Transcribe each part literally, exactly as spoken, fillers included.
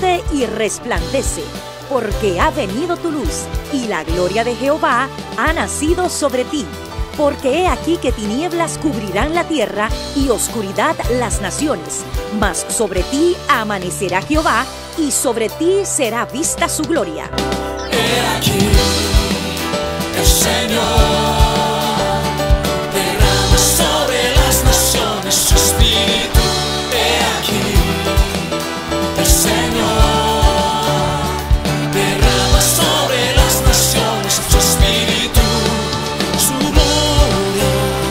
levántate y resplandece, porque ha venido tu luz, y la gloria de Jehová ha nacido sobre ti. Porque he aquí que tinieblas cubrirán la tierra, y oscuridad las naciones. Mas sobre ti amanecerá Jehová, y sobre ti será vista su gloria. He aquí, el Señor derrama sobre las naciones su espíritu. He aquí, el Señor derrama sobre las naciones su espíritu, su gloria,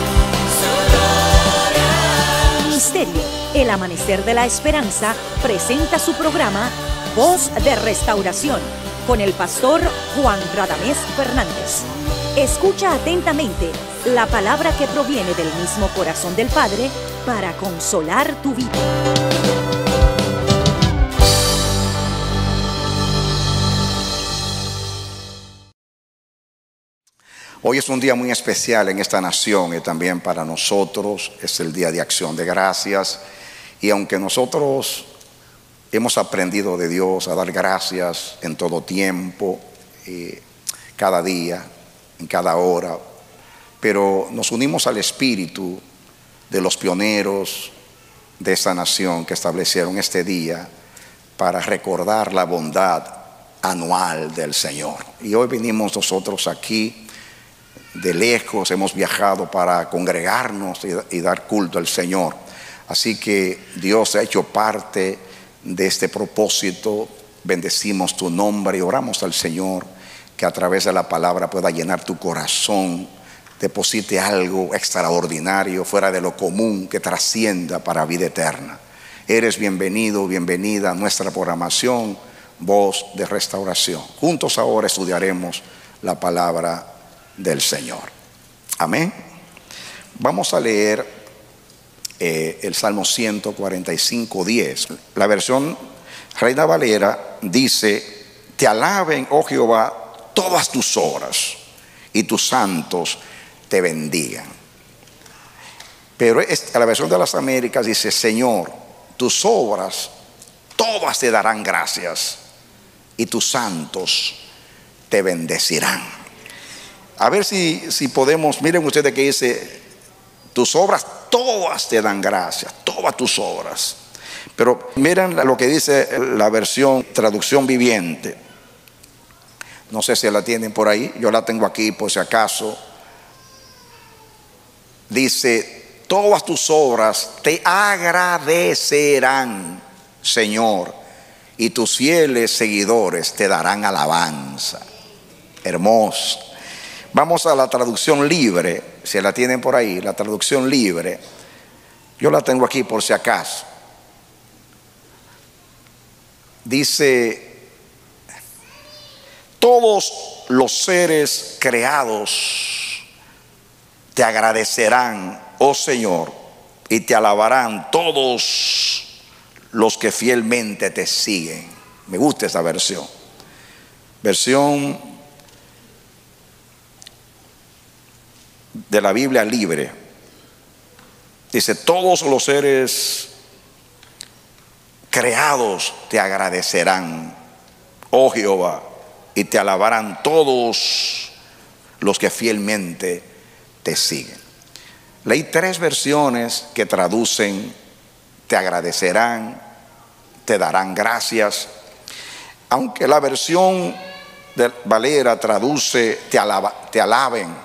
su gloria. Ministerio El Amanecer de la Esperanza presenta su programa Voz de Restauración con el pastor Juan Radamés Fernández. Escucha atentamente la palabra que proviene del mismo corazón del Padre para consolar tu vida. Hoy es un día muy especial en esta nación y también para nosotros. Es el Día de Acción de Gracias. Y aunque nosotros hemos aprendido de Dios a dar gracias en todo tiempo, eh, cada día, en cada hora, pero nos unimos al espíritu de los pioneros de esta nación que establecieron este día para recordar la bondad anual del Señor. Y hoy venimos nosotros aquí de lejos, hemos viajado para congregarnos y, y dar culto al Señor. Así que Dios ha hecho parte de este propósito. Bendecimos tu nombre y oramos al Señor que a través de la palabra pueda llenar tu corazón, deposite algo extraordinario, fuera de lo común, que trascienda para vida eterna. Eres bienvenido, bienvenida a nuestra programación Voz de Restauración. Juntos ahora estudiaremos la palabra del Señor. Amén. Vamos a leer Eh, el Salmo ciento cuarenta y cinco, diez. La versión Reina Valera dice: te alaben, oh Jehová, todas tus obras, y tus santos te bendigan. Pero esta, la versión de las Américas dice: Señor, tus obras todas te darán gracias, y tus santos te bendecirán. A ver si, si podemos, miren ustedes que dice: tus obras todas te dan gracias, todas tus obras. Pero miren lo que dice la versión traducción viviente. No sé si la tienen por ahí, yo la tengo aquí por si acaso. Dice: todas tus obras te agradecerán, Señor, y tus fieles seguidores te darán alabanza. Hermoso. Vamos a la traducción libre, si la tienen por ahí, la traducción libre. Yo la tengo aquí por si acaso. Dice: todos los seres creados te agradecerán, oh Señor, y te alabarán todos los que fielmente te siguen. Me gusta esa versión. Versión de la Biblia libre. Dice: todos los seres creados te agradecerán, oh Jehová, y te alabarán todos los que fielmente te siguen. Leí tres versiones que traducen te agradecerán, te darán gracias. Aunque la versión de Valera traduce te, alaba, te alaben,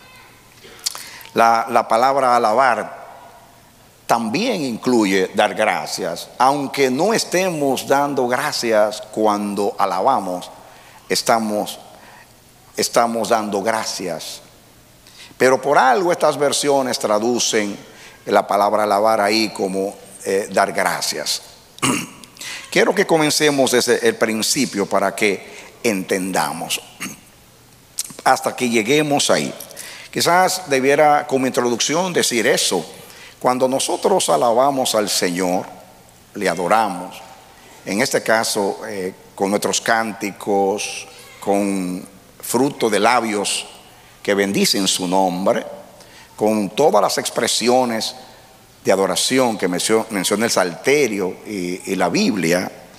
La, la palabra alabar también incluye dar gracias. Aunque no estemos dando gracias cuando alabamos, estamos, estamos dando gracias. Pero por algo estas versiones traducen la palabra alabar ahí como eh, dar gracias. Quiero que comencemos desde el principio para que entendamos, hasta que lleguemos ahí. Quizás debiera como introducción decir eso: cuando nosotros alabamos al Señor, le adoramos, en este caso eh, con nuestros cánticos, con fruto de labios que bendicen su nombre, con todas las expresiones de adoración que menciona el Salterio y, y la Biblia,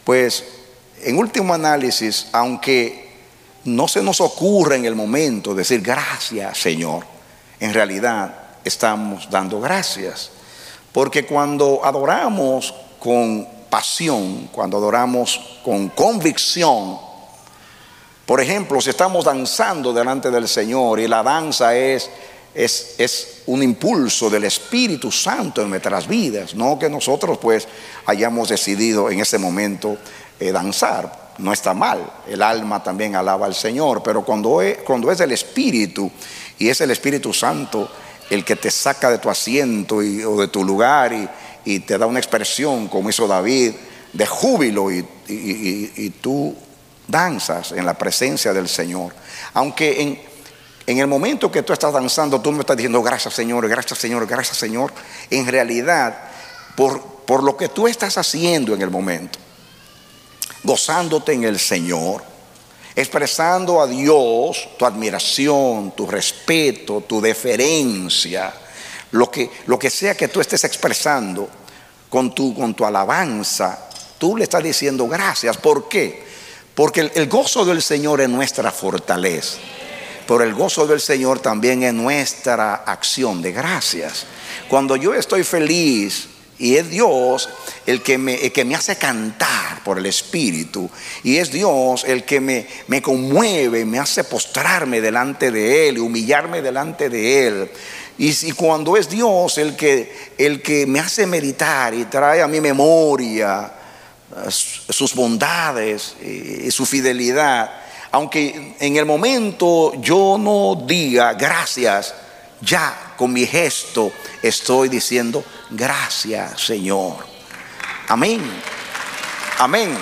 pues en último análisis, aunque no se nos ocurra en el momento decir gracias, Señor, en realidad estamos dando gracias. Porque cuando adoramos con pasión, cuando adoramos con convicción, por ejemplo, si estamos danzando delante del Señor y la danza es, es, es un impulso del Espíritu Santo en nuestras vidas, no que nosotros pues hayamos decidido en ese momento eh, danzar. No está mal, el alma también alaba al Señor, pero cuando es, cuando es el Espíritu, y es el Espíritu Santo el que te saca de tu asiento y, o de tu lugar y, y te da una expresión, como hizo David, de júbilo, y, y, y, y tú danzas en la presencia del Señor. Aunque en, en el momento que tú estás danzando, tú me estás diciendo gracias, Señor, gracias, Señor, gracias, Señor, en realidad, por, por lo que tú estás haciendo en el momento, gozándote en el Señor, expresando a Dios tu admiración, tu respeto, tu deferencia, lo que, lo que sea que tú estés expresando con tu, con tu alabanza, tú le estás diciendo gracias. ¿Por qué? Porque el, el gozo del Señor es nuestra fortaleza, pero el gozo del Señor también es nuestra acción de gracias. Cuando yo estoy feliz, y es Dios el que me, el que me hace cantar por el Espíritu, y es Dios el que me, me conmueve, me hace postrarme delante de Él y humillarme delante de Él. Y, y cuando es Dios el que, el que me hace meditar y trae a mi memoria sus bondades y su fidelidad, aunque en el momento yo no diga gracias, ya con mi gesto estoy diciendo gracias, Señor. Amén. Amén.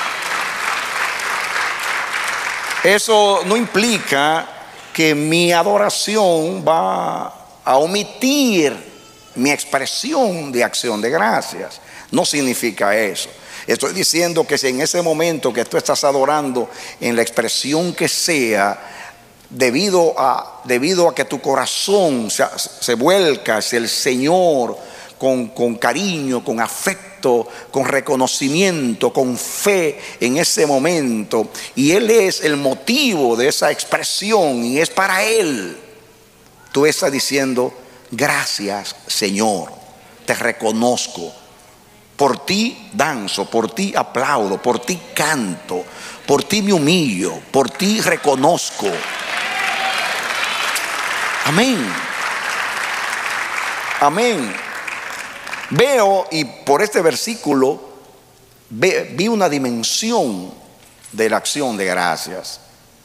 Eso no implica que mi adoración va a omitir mi expresión de acción de gracias. No significa eso. Estoy diciendo que si en ese momento que tú estás adorando, en la expresión que sea, Debido a, debido a que tu corazón se, se vuelca hacia el Señor con, con cariño, con afecto, con reconocimiento, con fe en ese momento, y Él es el motivo de esa expresión y es para Él, tú estás diciendo gracias, Señor, te reconozco, por ti danzo, por ti aplaudo, por ti canto, por ti me humillo, por ti reconozco. Amén. Amén. Veo, y por este versículo ve, vi una dimensión de la acción de gracias.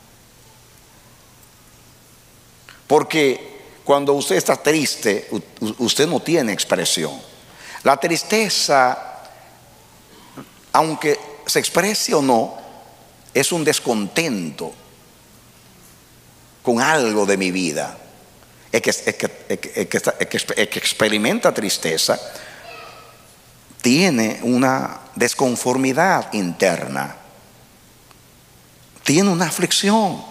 Porque cuando usted está triste, usted no tiene expresión. La tristeza, aunque se exprese o no, es un descontento con algo de mi vida. El que, el que, el que, el que, el que, el que experimenta tristeza tiene una desconformidad interna, tiene una aflicción,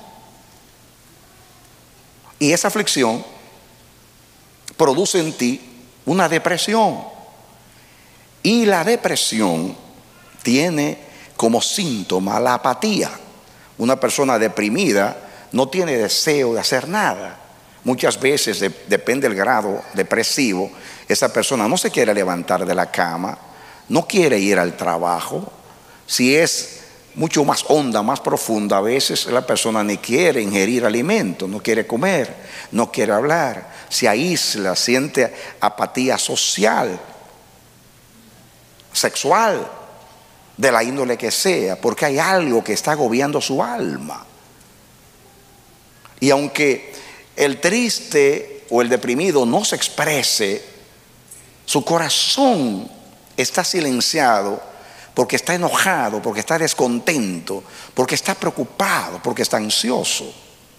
y esa aflicción produce en ti una depresión, y la depresión tiene como síntoma la apatía. Una persona deprimida no tiene deseo de hacer nada. Muchas veces, de, depende del grado depresivo, esa persona no se quiere levantar de la cama, no quiere ir al trabajo. Si es mucho más honda, más profunda, a veces la persona ni quiere ingerir alimento, no quiere comer, no quiere hablar, se aísla, siente apatía social, sexual, de la índole que sea, porque hay algo que está agobiando su alma. Y aunque el triste o el deprimido no se exprese, su corazón está silenciado porque está enojado, porque está descontento, porque está preocupado, porque está ansioso.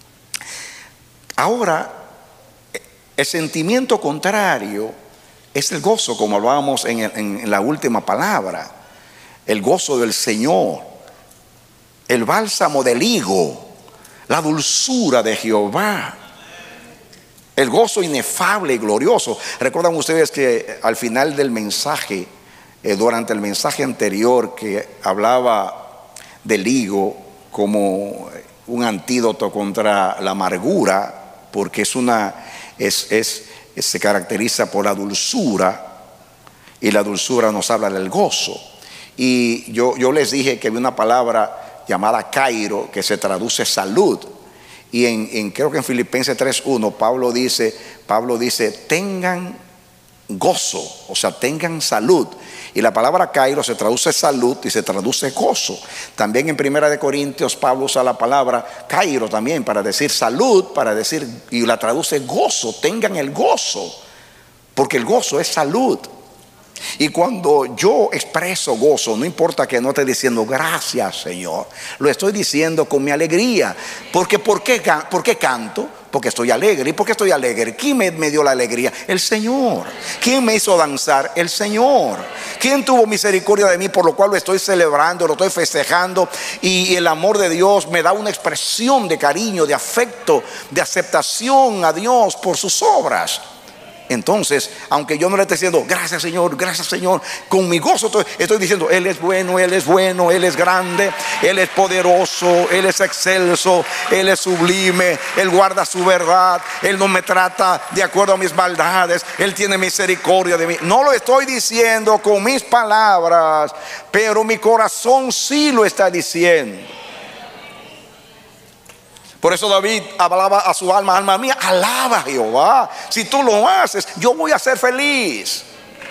Ahora, el sentimiento contrario es el gozo, como hablábamos en, el, en la última palabra, el gozo del Señor, el bálsamo del higo, la dulzura de Jehová, el gozo inefable y glorioso. Recuerdan ustedes que al final del mensaje eh, durante el mensaje anterior que hablaba del higo como un antídoto contra la amargura, porque es una, es, es, es, se caracteriza por la dulzura, y la dulzura nos habla del gozo. Y yo, yo les dije que había una palabra llamada kairo, que se traduce salud. Y en, en creo que en Filipenses tres uno Pablo dice, Pablo dice, tengan gozo, o sea, tengan salud. Y la palabra kairo se traduce salud y se traduce gozo. También en Primera de Corintios Pablo usa la palabra kairo también para decir salud, para decir, y la traduce gozo. Tengan el gozo, porque el gozo es salud. Y cuando yo expreso gozo, no importa que no esté diciendo gracias Señor, lo estoy diciendo con mi alegría. Porque ¿por qué, por qué canto? Porque estoy alegre. ¿Y por qué estoy alegre? ¿Quién me, me dio la alegría? El Señor. ¿Quién me hizo danzar? El Señor. ¿Quién tuvo misericordia de mí, por lo cual lo estoy celebrando, lo estoy festejando? Y el amor de Dios me da una expresión de cariño, de afecto, de aceptación a Dios por sus obras. Entonces, aunque yo no le esté diciendo gracias Señor, gracias Señor, con mi gozo estoy, estoy diciendo Él es bueno, Él es bueno, Él es grande, Él es poderoso, Él es excelso, Él es sublime, Él guarda su verdad, Él no me trata de acuerdo a mis maldades, Él tiene misericordia de mí. No lo estoy diciendo con mis palabras, pero mi corazón sí lo está diciendo. Por eso David hablaba a su alma, alma mía, alaba a Jehová. Si tú lo haces, yo voy a ser feliz.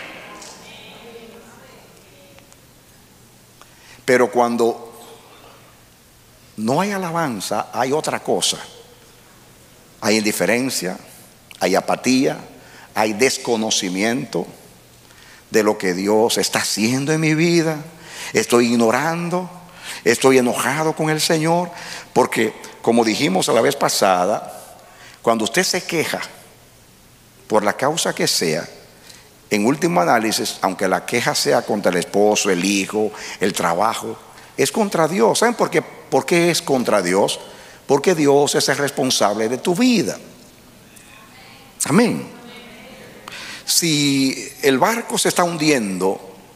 Pero cuando no hay alabanza, hay otra cosa. Hay indiferencia, hay apatía, hay desconocimiento de lo que Dios está haciendo en mi vida. Estoy ignorando, estoy enojado con el Señor, porque como dijimos la vez pasada, cuando usted se queja por la causa que sea, en último análisis, aunque la queja sea contra el esposo, el hijo, el trabajo, es contra Dios. ¿Saben por qué? ¿Por qué es contra Dios? Porque Dios es el responsable de tu vida. Amén. Si el barco se está hundiendo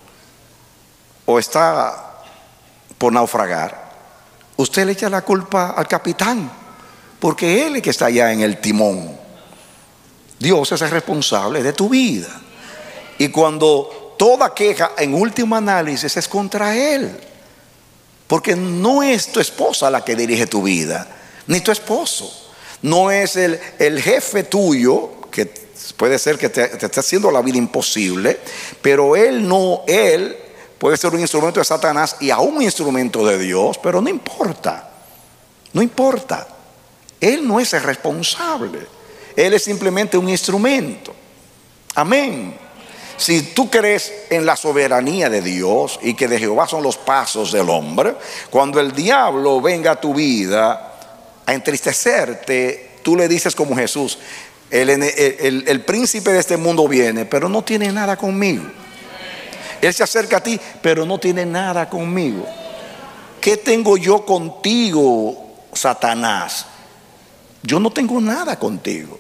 o está por naufragar, usted le echa la culpa al capitán, porque él es el que está allá en el timón. Dios es el responsable de tu vida. Y cuando toda queja en último análisis es contra él, porque no es tu esposa la que dirige tu vida, ni tu esposo. No es el, el jefe tuyo, que puede ser que te, te esté haciendo la vida imposible, pero él no, él puede ser un instrumento de Satanás y aún un instrumento de Dios, pero no importa, no importa. Él no es el responsable, él es simplemente un instrumento. Amén. Si tú crees en la soberanía de Dios y que de Jehová son los pasos del hombre, cuando el diablo venga a tu vida a entristecerte, tú le dices como Jesús, el, el, el, el príncipe de este mundo viene, pero no tiene nada conmigo. Él se acerca a ti, pero no tiene nada conmigo. ¿Qué tengo yo contigo, Satanás? Yo no tengo nada contigo.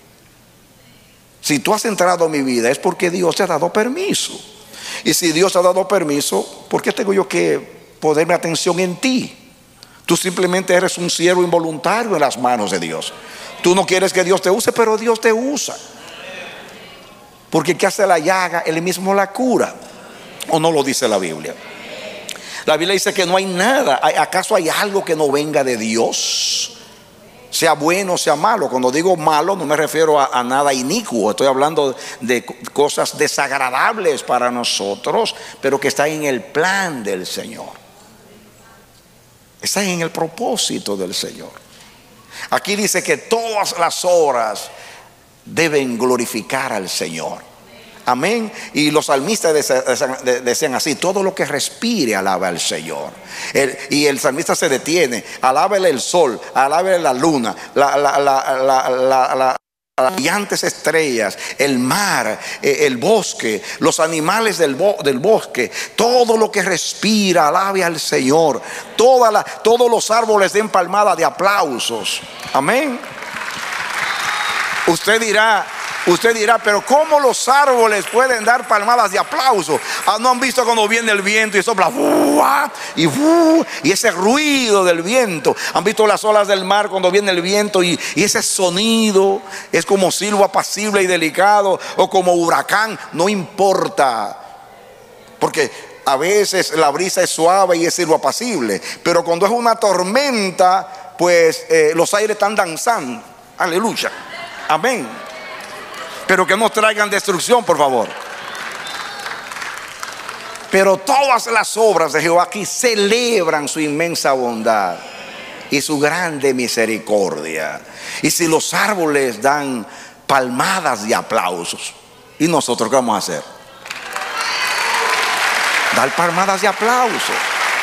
Si tú has entrado a mi vida es porque Dios te ha dado permiso. Y si Dios te ha dado permiso, ¿por qué tengo yo que ponerme atención en ti? Tú simplemente eres un siervo involuntario en las manos de Dios. Tú no quieres que Dios te use, pero Dios te usa. Porque el que hace la llaga, Él mismo la cura. ¿O no lo dice la Biblia? La Biblia dice que no hay nada. ¿Acaso hay algo que no venga de Dios? Sea bueno, sea malo. Cuando digo malo no me refiero a, a nada inicuo. Estoy hablando de cosas desagradables para nosotros, pero que están en el plan del Señor. Están en el propósito del Señor. Aquí dice que todas las horas deben glorificar al Señor. Amén. Y los salmistas decían así: todo lo que respire alaba al Señor. el, Y el salmista se detiene: alábele el sol, alábele la luna, la, la, la, la, la, la las brillantes estrellas, el mar, el bosque, los animales del, bo del bosque, todo lo que respira alabe al Señor. Toda la, todos los árboles den palmada de aplausos. Amén. Usted dirá: Usted dirá, pero ¿cómo los árboles pueden dar palmadas de aplauso? Ah, ¿no han visto cuando viene el viento y sopla? Y, y ese ruido del viento. ¿Han visto las olas del mar cuando viene el viento? Y, y ese sonido es como silbo apacible y delicado, o como huracán. No importa, porque a veces la brisa es suave y es silbo apacible, pero cuando es una tormenta, pues eh, los aires están danzando. Aleluya, amén. Pero que no traigan destrucción, por favor. Pero todas las obras de Jehová aquí celebran su inmensa bondad y su grande misericordia. Y si los árboles dan palmadas de aplausos, ¿y nosotros qué vamos a hacer? Dar palmadas de aplausos.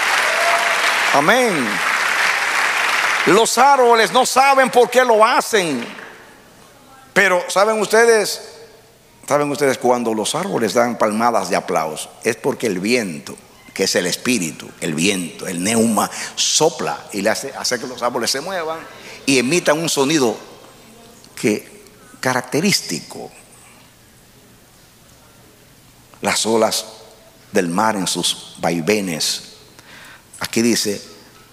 Amén. Los árboles no saben por qué lo hacen. Pero ¿saben ustedes? ¿Saben ustedes cuando los árboles dan palmadas de aplauso? Es porque el viento, que es el espíritu, el viento, el neuma, sopla y le hace, hace que los árboles se muevan y emitan un sonido que característico. Las olas del mar en sus vaivenes. Aquí dice,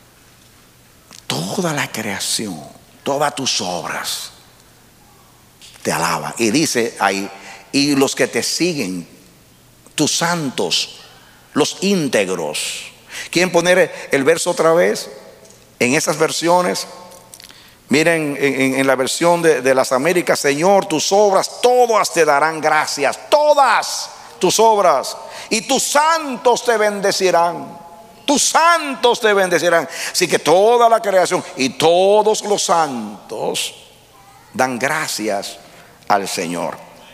toda la creación, todas tus obras te alaban. Y dice ahí, y los que te siguen, tus santos, los íntegros. ¿Quieren poner el verso otra vez? En esas versiones, miren en, en la versión de, de las Américas: Señor, tus obras todas te darán gracias, todas tus obras, y tus santos te bendecirán. Tus santos te bendecirán. Así que toda la creación y todos los santos dan gracias al Señor.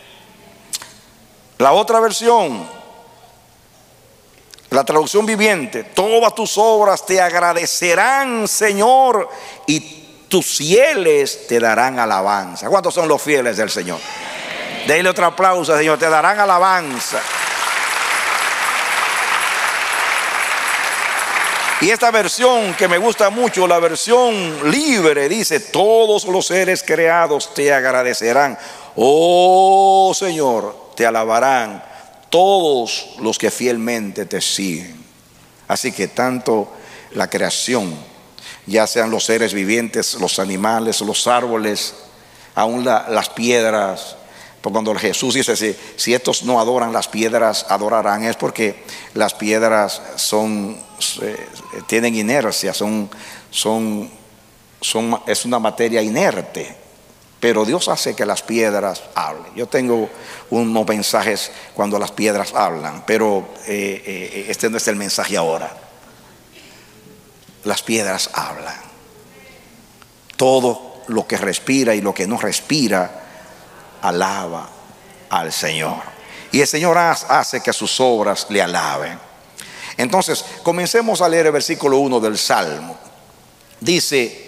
La otra versión, la traducción viviente: todas tus obras te agradecerán, Señor, y tus fieles te darán alabanza. ¿Cuántos son los fieles del Señor? Denle otro aplauso, Señor. Te darán alabanza. Y esta versión que me gusta mucho, la versión libre, dice: todos los seres creados te agradecerán, oh Señor, te alabarán todos los que fielmente te siguen. Así que tanto la creación, ya sean los seres vivientes, los animales, los árboles, aún la, las piedras. Cuando Jesús dice, si, si estos no adoran, las piedras adorarán, es porque las piedras son, eh, tienen inercia, son, son, son, es una materia inerte. Pero Dios hace que las piedras hablen. Yo tengo unos mensajes cuando las piedras hablan, pero eh, eh, este no es el mensaje ahora. Las piedras hablan. Todo lo que respira y lo que no respira alaba al Señor. Y el Señor hace que sus obras le alaben. Entonces, comencemos a leer el versículo uno del Salmo. Dice,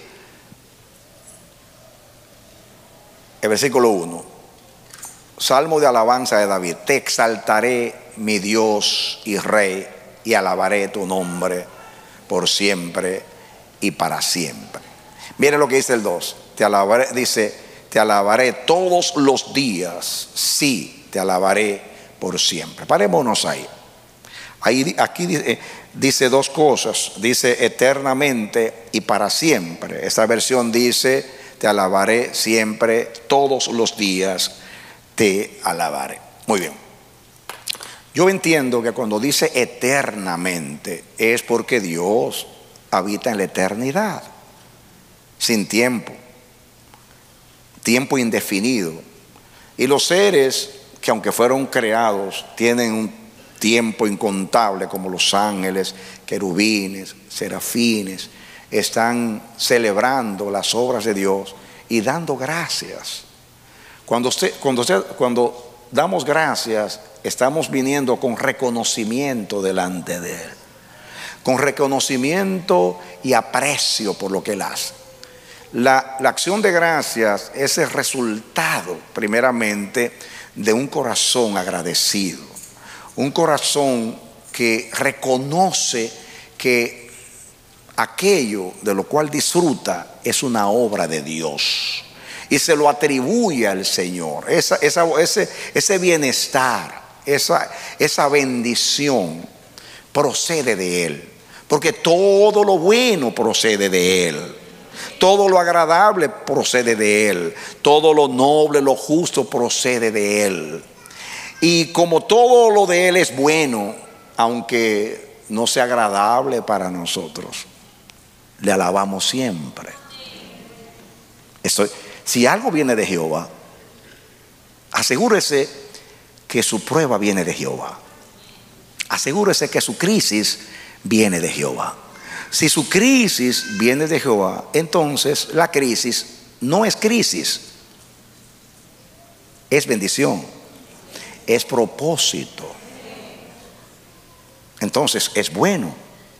el versículo uno, Salmo de alabanza de David: te exaltaré, mi Dios y Rey, y alabaré tu nombre por siempre y para siempre. Mire lo que dice el dos. Te alabaré, dice, te alabaré todos los días, sí, te alabaré por siempre. Parémonos ahí. Ahí aquí dice, dice dos cosas. Dice eternamente y para siempre. Esta versión dice: te alabaré siempre, todos los días te alabaré. Muy bien. Yo entiendo que cuando dice eternamente es porque Dios habita en la eternidad, sin tiempo, tiempo indefinido. Y los seres que, aunque fueron creados, tienen un tiempo incontable, como los ángeles, querubines, serafines, están celebrando las obras de Dios y dando gracias. Cuando usted, cuando usted, cuando damos gracias, estamos viniendo con reconocimiento delante de Él, con reconocimiento y aprecio por lo que Él hace. La, la acción de gracias es el resultado, primeramente, de un corazón agradecido, un corazón que reconoce que aquello de lo cual disfruta es una obra de Dios y se lo atribuye al Señor. Esa, esa, ese, ese bienestar, esa, esa bendición procede de Él, porque todo lo bueno procede de Él, todo lo agradable procede de Él, todo lo noble, lo justo procede de Él. Y como todo lo de Él es bueno, aunque no sea agradable para nosotros, le alabamos siempre. Estoy, si algo viene de Jehová, asegúrese que su prueba viene de Jehová. Asegúrese que su crisis viene de Jehová. Si su crisis viene de Jehová, entonces la crisis no es crisis, es bendición, es propósito. Entonces es bueno.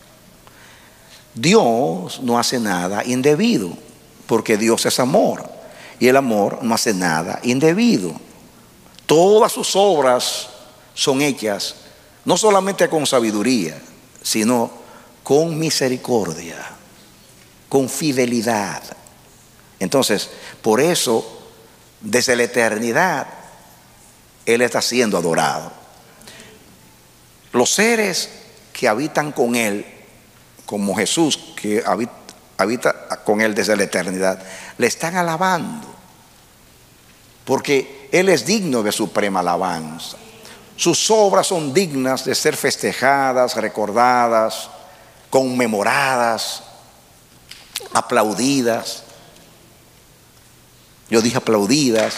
Dios no hace nada indebido, porque Dios es amor, y el amor no hace nada indebido. Todas sus obras son hechas no solamente con sabiduría, sino con misericordia, con fidelidad. Entonces, por eso, desde la eternidad, Él está siendo adorado. Los seres que habitan con Él, como Jesús, que habita, habita con Él desde la eternidad, le están alabando, porque Él es digno de suprema alabanza. Sus obras son dignas de ser festejadas, recordadas, conmemoradas, aplaudidas. Yo dije aplaudidas.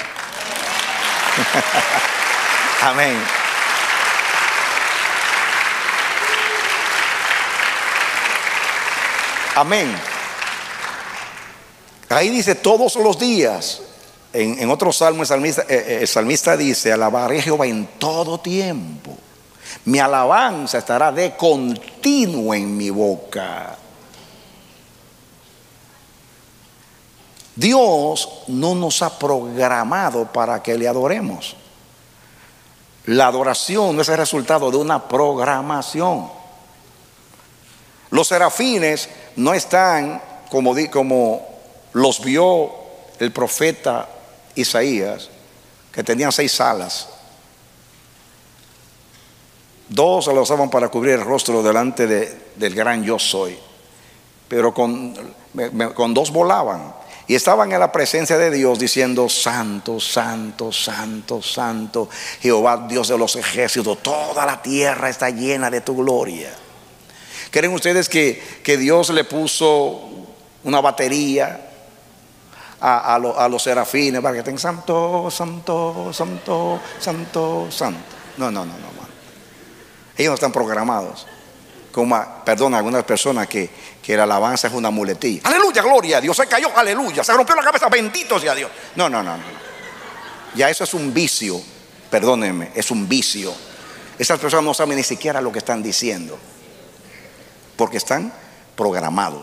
Amén. Amén. Ahí dice todos los días. En, en otro salmo el salmista, eh, el salmista dice: alabaré a Jehová en todo tiempo, mi alabanza estará de continuo en mi boca. Dios no nos ha programado para que le adoremos. La adoración no es el resultado de una programación. Los serafines no están como, como los vio el profeta Isaías, que tenían seis alas. Dos se lo usaban para cubrir el rostro delante de, del gran yo soy, pero con, con dos volaban y estaban en la presencia de Dios diciendo: santo, santo, santo, santo, Jehová Dios de los ejércitos, toda la tierra está llena de tu gloria. ¿Creen ustedes que, que Dios le puso una batería A, a, lo, a los serafines para que estén santo, santo, santo, santo, santo? No, no, no, no, man. Ellos no están programados. Como, perdón, algunas personas que, que la alabanza es una muletilla. Aleluya, gloria, Dios se cayó, aleluya, se rompió la cabeza, bendito sea Dios. No, no, no, no. Ya eso es un vicio, perdónenme, es un vicio. Esas personas no saben ni siquiera lo que están diciendo, porque están programados.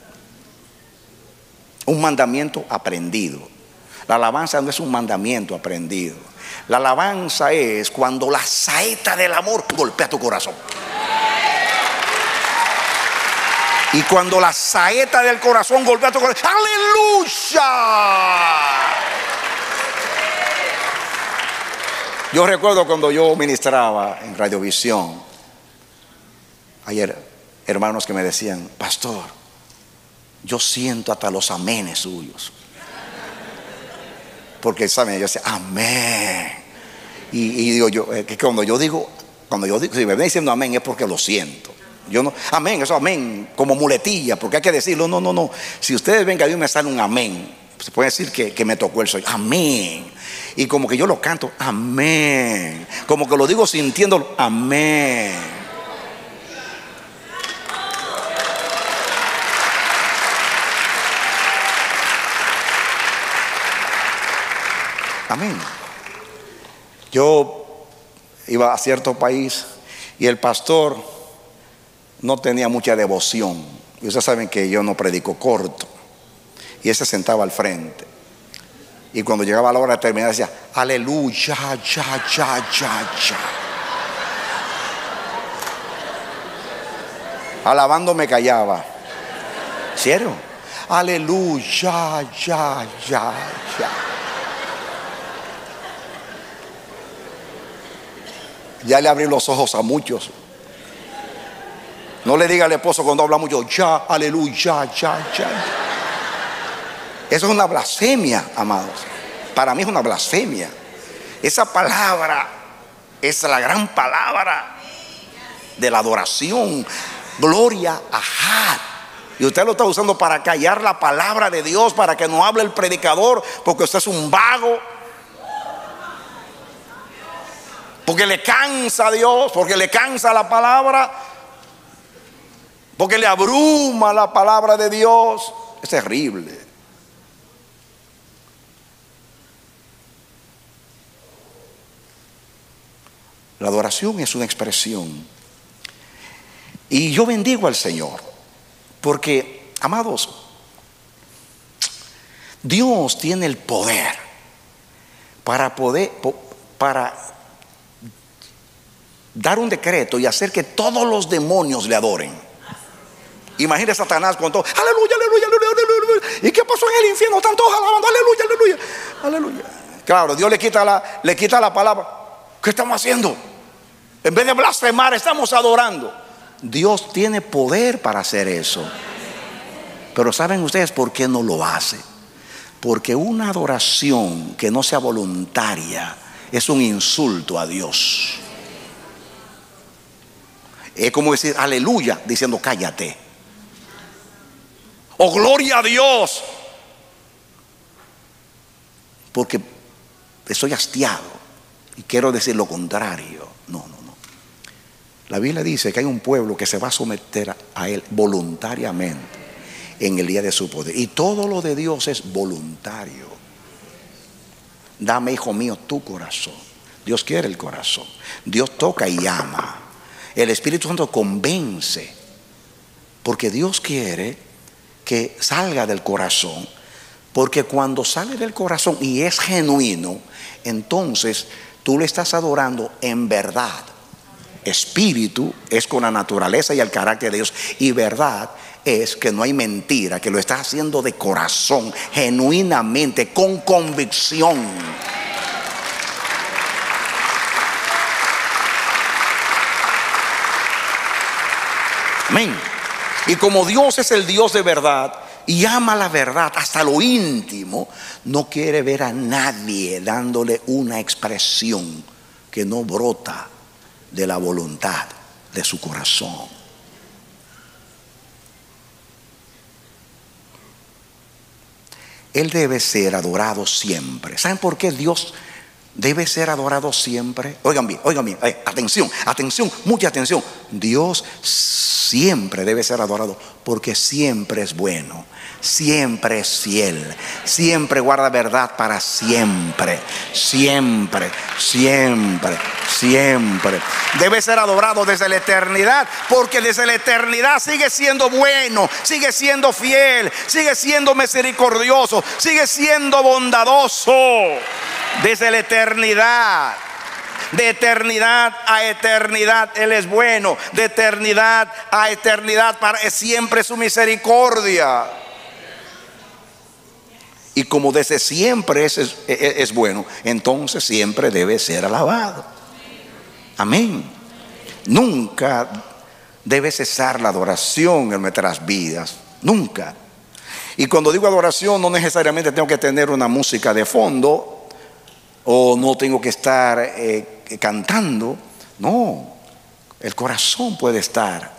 Un mandamiento aprendido. La alabanza no es un mandamiento aprendido. La alabanza es cuando la saeta del amor golpea tu corazón. Y cuando la saeta del corazón golpea tu corazón, ¡aleluya! Yo recuerdo cuando yo ministraba en Radiovisión, ayer, hermanos que me decían: pastor, yo siento hasta los amenes suyos. Porque saben, yo decía amén. Y, y digo yo, eh, que cuando yo digo, cuando yo digo, si me ven diciendo amén es porque lo siento. Yo no, amén, eso amén, como muletilla, porque hay que decirlo. No, no, no. Si ustedes ven que a mí me sale un amén, se puede decir que, que me tocó el sueño. Amén. Y como que yo lo canto, amén. Como que lo digo sintiéndolo, amén. Amén. Yo iba a cierto país y el pastor no tenía mucha devoción. Y ustedes saben que yo no predico corto. Y él se sentaba al frente. Y cuando llegaba la hora de terminar decía: aleluya, ya, ya, ya, ya. Alabando me callaba. ¿Serio? aleluya, ya, ya, ya. Ya le abrí los ojos a muchos. No le diga al esposo cuando habla mucho, ya, aleluya, ya, ya. Eso es una blasfemia, amados. Para mí es una blasfemia. Esa palabra es la gran palabra de la adoración. Gloria a Jah. Y usted lo está usando para callar la palabra de Dios, para que no hable el predicador, porque usted es un vago, porque le cansa a Dios, porque le cansa la palabra, porque le abruma la palabra de Dios. Es terrible. La adoración es una expresión. Y yo bendigo al Señor, porque, amados, Dios tiene el poder para poder, para dar un decreto y hacer que todos los demonios le adoren. Imagina a Satanás con todo, aleluya, aleluya, aleluya, aleluya. ¿Y qué pasó en el infierno? Están todos alabando, aleluya, aleluya, aleluya. Claro, Dios le quita la, le quita la palabra. ¿Qué estamos haciendo? En vez de blasfemar, estamos adorando. Dios tiene poder para hacer eso. Pero ¿saben ustedes por qué no lo hace? Porque una adoración que no sea voluntaria es un insulto a Dios. Es como decir aleluya diciendo cállate, o gloria a Dios, porque estoy hastiado y quiero decir lo contrario. No, no, no. La Biblia dice que hay un pueblo que se va a someter a Él voluntariamente en el día de su poder. Y todo lo de Dios es voluntario. Dame, hijo mío, tu corazón. Dios quiere el corazón. Dios toca y ama. El Espíritu Santo convence, porque Dios quiere que salga del corazón. Porque cuando sale del corazón y es genuino, entonces tú le estás adorando en verdad. Espíritu es con la naturaleza y el carácter de Dios, y verdad es que no hay mentira, que lo estás haciendo de corazón, genuinamente, con convicción. Amén. Y como Dios es el Dios de verdad y ama la verdad hasta lo íntimo, no quiere ver a nadie dándole una expresión que no brota de la voluntad de su corazón. Él debe ser adorado siempre. ¿Saben por qué Dios debe ser adorado siempre? Oigan bien, oigan bien, eh, atención, atención, mucha atención. Dios siempre debe ser adorado porque siempre es bueno, siempre es fiel, siempre guarda verdad para siempre, siempre, siempre, siempre. Debe ser adorado desde la eternidad, porque desde la eternidad sigue siendo bueno, sigue siendo fiel, sigue siendo misericordioso, sigue siendo bondadoso. Desde la eternidad, de eternidad a eternidad Él es bueno, de eternidad a eternidad para es siempre su misericordia. Y como desde siempre es, es, es bueno, entonces siempre debe ser alabado. Amén. Nunca debe cesar la adoración en nuestras vidas, nunca. Y cuando digo adoración, no necesariamente tengo que tener una música de fondo, o no tengo que estar eh, cantando. No, el corazón puede estar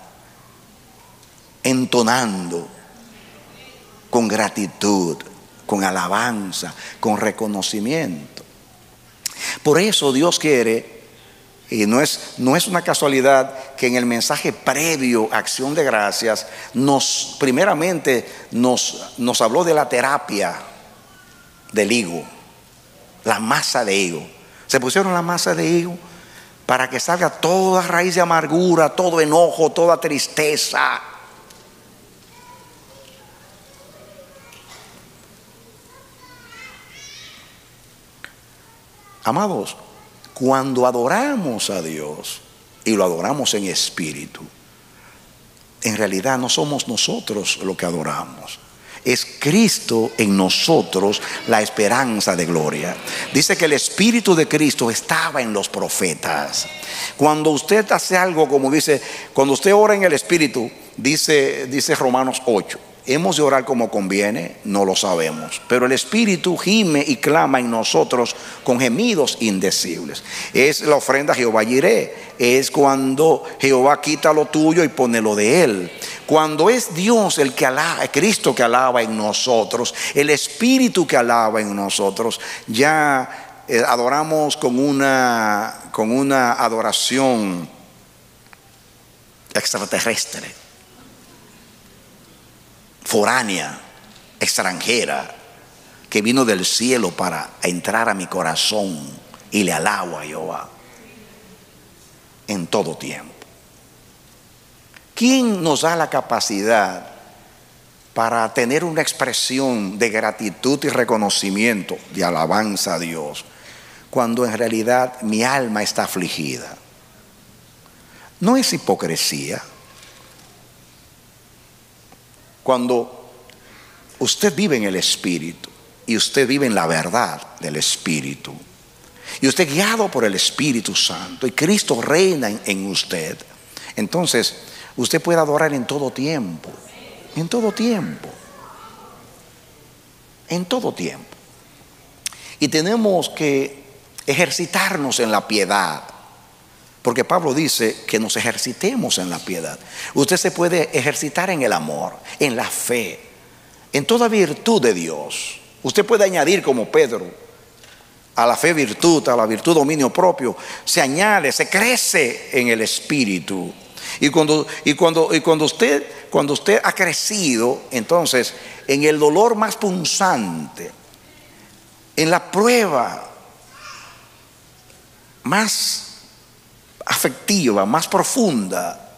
entonando con gratitud, con alabanza, con reconocimiento. Por eso Dios quiere, y no es, no es una casualidad que en el mensaje previo a Acción de Gracias nos, primeramente nos, nos habló de la terapia del higo, la masa de higo. Se pusieron la masa de higo para que salga toda raíz de amargura, todo enojo, toda tristeza. Amados, cuando adoramos a Dios y lo adoramos en espíritu, en realidad no somos nosotros lo que adoramos. es Cristo en nosotros, la esperanza de gloria. Dice que el Espíritu de Cristo estaba en los profetas. Cuando usted hace algo, como dice, cuando usted ora en el Espíritu, dice, dice Romanos ocho, hemos de orar como conviene, no lo sabemos, pero el Espíritu gime y clama en nosotros con gemidos indecibles. Es la ofrenda a Jehová Jireh, es cuando Jehová quita lo tuyo y pone lo de él. Cuando es Dios el que alaba, Cristo que alaba en nosotros, el Espíritu que alaba en nosotros, ya eh, adoramos con una, con una adoración extraterrestre, foránea, extranjera, que vino del cielo para entrar a mi corazón, y le alabo a Jehová en todo tiempo. ¿Quién nos da la capacidad para tener una expresión de gratitud y reconocimiento, de alabanza a Dios, cuando en realidad mi alma está afligida? No es hipocresía. Cuando usted vive en el Espíritu y usted vive en la verdad del Espíritu, y usted guiado por el Espíritu Santo y Cristo reina en, en usted, entonces usted puede adorar en todo tiempo, en todo tiempo, en todo tiempo. Y tenemos que ejercitarnos en la piedad, porque Pablo dice que nos ejercitemos en la piedad. Usted se puede ejercitar en el amor, en la fe, en toda virtud de Dios. Usted puede añadir, como Pedro, a la fe virtud, a la virtud dominio propio. Se añade, se crece en el Espíritu. Y cuando, y cuando, y cuando, usted, cuando usted ha crecido, entonces en el dolor más punzante, en la prueba más afectiva, más profunda,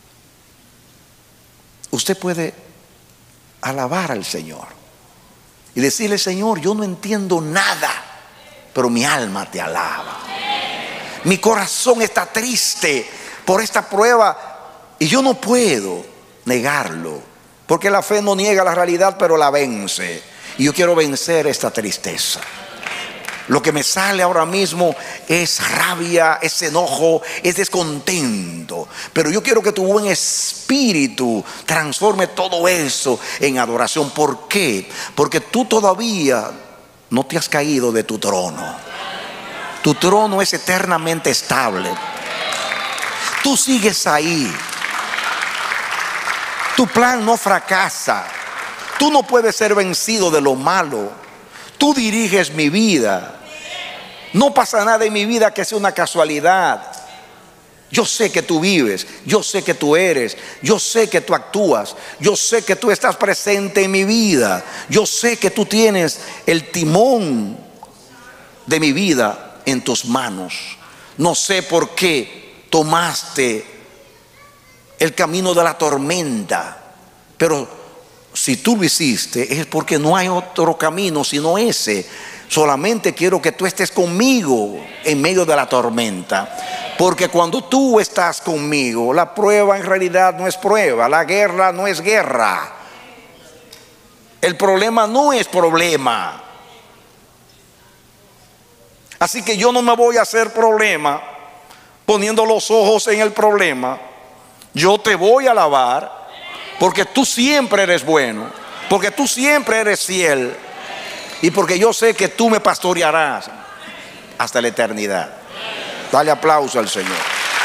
usted puede alabar al Señor y decirle: Señor, yo no entiendo nada, pero mi alma te alaba. Mi corazón está triste por esta prueba y yo no puedo negarlo, porque la fe no niega la realidad, pero la vence. Y yo quiero vencer esta tristeza. Lo que me sale ahora mismo es rabia, es enojo, es descontento. Pero yo quiero que tu buen espíritu transforme todo eso en adoración. ¿Por qué? Porque tú todavía no te has caído de tu trono. Tu trono es eternamente estable. Tú sigues ahí. Tu plan no fracasa. Tú no puedes ser vencido de lo malo. Tú diriges mi vida. No pasa nada en mi vida que sea una casualidad. Yo sé que tú vives, yo sé que tú eres, yo sé que tú actúas, yo sé que tú estás presente en mi vida, yo sé que tú tienes el timón de mi vida en tus manos. No sé por qué tomaste el camino de la tormenta, pero si tú lo hiciste es porque no hay otro camino sino ese. Solamente quiero que tú estés conmigo en medio de la tormenta, porque cuando tú estás conmigo, la prueba en realidad no es prueba, la guerra no es guerra, el problema no es problema. Así que yo no me voy a hacer problema poniendo los ojos en el problema. Yo te voy a alabar porque tú siempre eres bueno, porque tú siempre eres fiel, y porque yo sé que tú me pastorearás hasta la eternidad. Dale aplauso al Señor.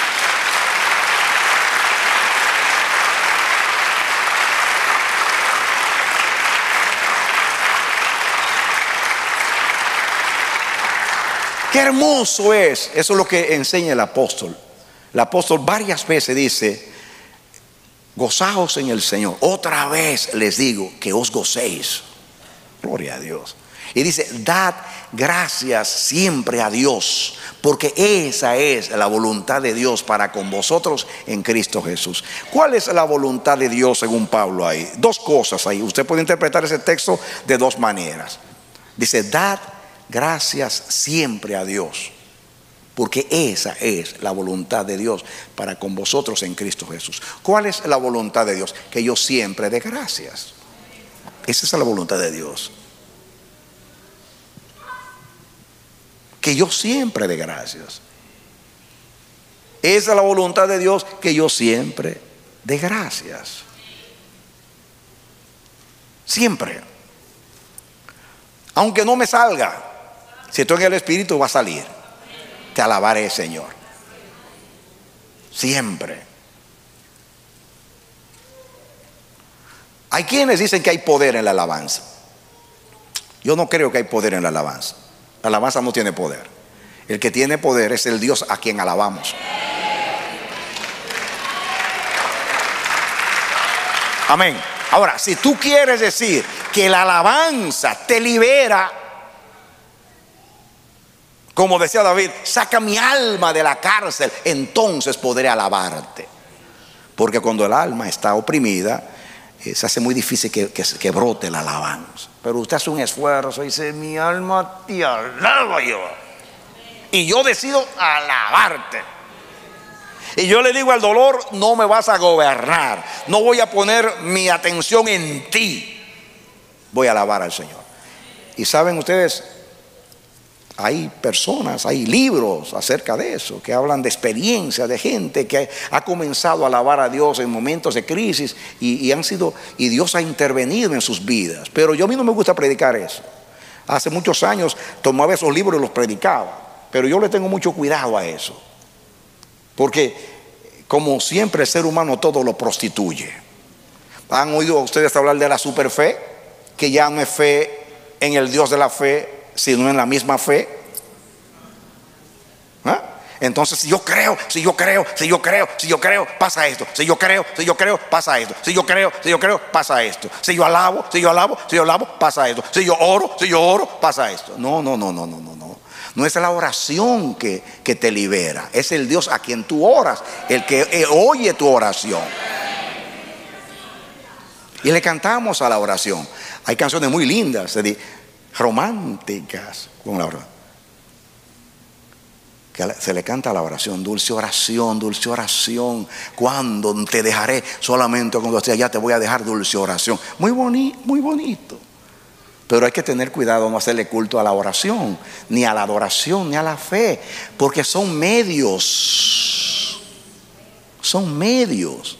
Qué hermoso es. Eso es lo que enseña el apóstol. El apóstol varias veces dice: gozaos en el Señor. Otra vez les digo que os gocéis. Gloria a Dios. Y dice: dad gracias siempre a Dios, porque esa es la voluntad de Dios para con vosotros en Cristo Jesús. ¿Cuál es la voluntad de Dios según Pablo ahí? Dos cosas ahí. Usted puede interpretar ese texto de dos maneras. Dice: dad gracias siempre a Dios, porque esa es la voluntad de Dios para con vosotros en Cristo Jesús. ¿Cuál es la voluntad de Dios? Que yo siempre dé gracias. Esa es la voluntad de Dios. Que yo siempre dé gracias. Esa es la voluntad de Dios, que yo siempre dé gracias. Siempre. Aunque no me salga, si estoy en el Espíritu va a salir. Te alabaré, Señor. Siempre. Hay quienes dicen que hay poder en la alabanza. Yo no creo que hay poder en la alabanza. La alabanza no tiene poder. El que tiene poder es el Dios a quien alabamos. Amén. Ahora, si tú quieres decir que la alabanza te libera, como decía David, saca mi alma de la cárcel, entonces podré alabarte. Porque cuando el alma está oprimida, eh, se hace muy difícil que, que, que brote la alabanza. Pero usted hace un esfuerzo y dice, mi alma te alaba yo. Y yo decido alabarte. Y yo le digo al dolor, no me vas a gobernar. No voy a poner mi atención en ti. Voy a alabar al Señor. Y saben ustedes, hay personas, hay libros acerca de eso, que hablan de experiencias de gente que ha comenzado a alabar a Dios en momentos de crisis y, y han sido, y Dios ha intervenido en sus vidas. Pero yo a mí no me gusta predicar eso. Hace muchos años tomaba esos libros y los predicaba, pero yo le tengo mucho cuidado a eso, porque como siempre el ser humano todo lo prostituye. ¿Han oído ustedes hablar de la superfe? Que ya no es fe en el Dios de la fe, sino en la misma fe. ¿Ah? Entonces, si yo creo, si yo creo, si yo creo, si yo creo, pasa esto. Si yo creo, si yo creo, pasa esto. Si yo creo, si yo creo, pasa esto. Si yo alabo, si yo alabo, si yo alabo, pasa esto. Si yo oro, si yo oro, pasa esto. No, no, no, no, no, no, no. No es la oración que, que te libera. Es el Dios a quien tú oras, el que eh, oye tu oración. Y le cantamos a la oración. Hay canciones muy lindas, románticas con la oración, que se le canta a la oración. Dulce oración, dulce oración, cuando te dejaré, solamente cuando esté allá te voy a dejar, dulce oración. Muy bonito, muy bonito. Pero hay que tener cuidado, no hacerle culto a la oración, ni a la adoración, ni a la fe, porque son medios. Son medios.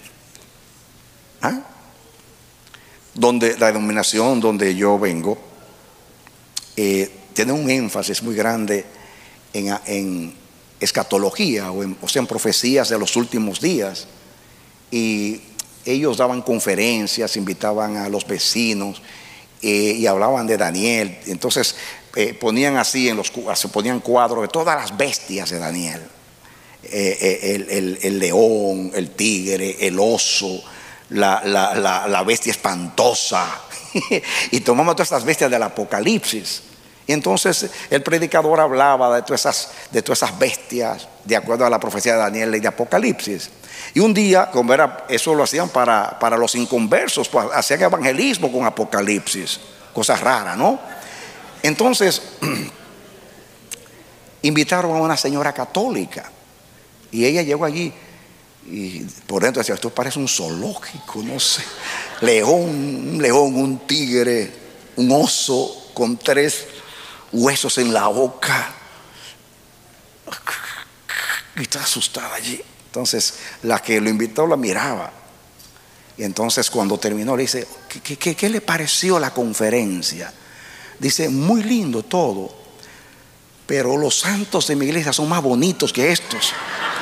¿Ah? Donde la denominación donde yo vengo eh, tiene un énfasis muy grande en, en escatología, o, en, o sea, en profecías de los últimos días. Y ellos daban conferencias, invitaban a los vecinos eh, y hablaban de Daniel. Entonces eh, ponían así, en los, se ponían cuadros de todas las bestias de Daniel. Eh, eh, el, el, el león, el tigre, el oso, La, la, la, la bestia espantosa. Y tomamos todas estas bestias del Apocalipsis. Y entonces el predicador hablaba de todas esas, de todas esas bestias de acuerdo a la profecía de Daniel y de Apocalipsis. Y un día, como era, eso lo hacían para, para los inconversos, pues, hacían evangelismo con Apocalipsis. Cosas raras, ¿no? Entonces invitaron a una señora católica y ella llegó allí. Y por dentro decía, esto parece un zoológico, no sé. León, un león, un tigre, un oso con tres huesos en la boca. Y está asustada allí. Entonces la que lo invitó la miraba. Y entonces cuando terminó le dice, ¿qué, qué, qué le pareció la conferencia? Dice, muy lindo todo, pero los santos de mi iglesia son más bonitos que estos.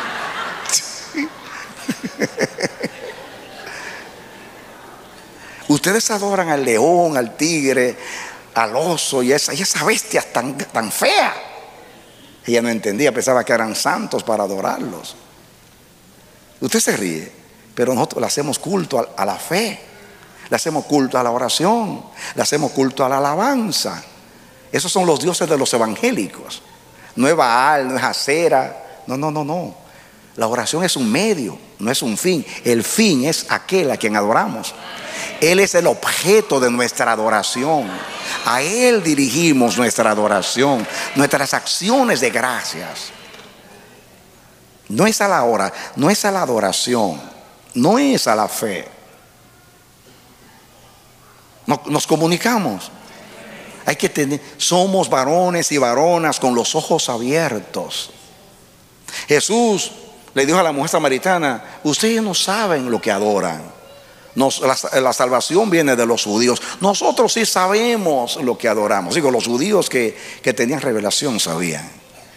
Ustedes adoran al león, al tigre, al oso y esa, y esa bestia tan, tan fea. Ella no entendía, pensaba que eran santos para adorarlos. Usted se ríe, pero nosotros le hacemos culto a, a la fe, le hacemos culto a la oración, le hacemos culto a la alabanza. Esos son los dioses de los evangélicos. No es Baal, no es Acera, no, no, no, no. La oración es un medio, no es un fin. El fin es aquel a quien adoramos. Él es el objeto de nuestra adoración. A Él dirigimos nuestra adoración, nuestras acciones de gracias. No es a la hora, no es a la adoración, no es a la fe. Nos, nos comunicamos. Hay que tener, somos varones y varonas con los ojos abiertos. Jesús le dijo a la mujer samaritana: ustedes no saben lo que adoran. Nos, la, la salvación viene de los judíos. Nosotros sí sabemos lo que adoramos. Digo, los judíos que, que tenían revelación sabían.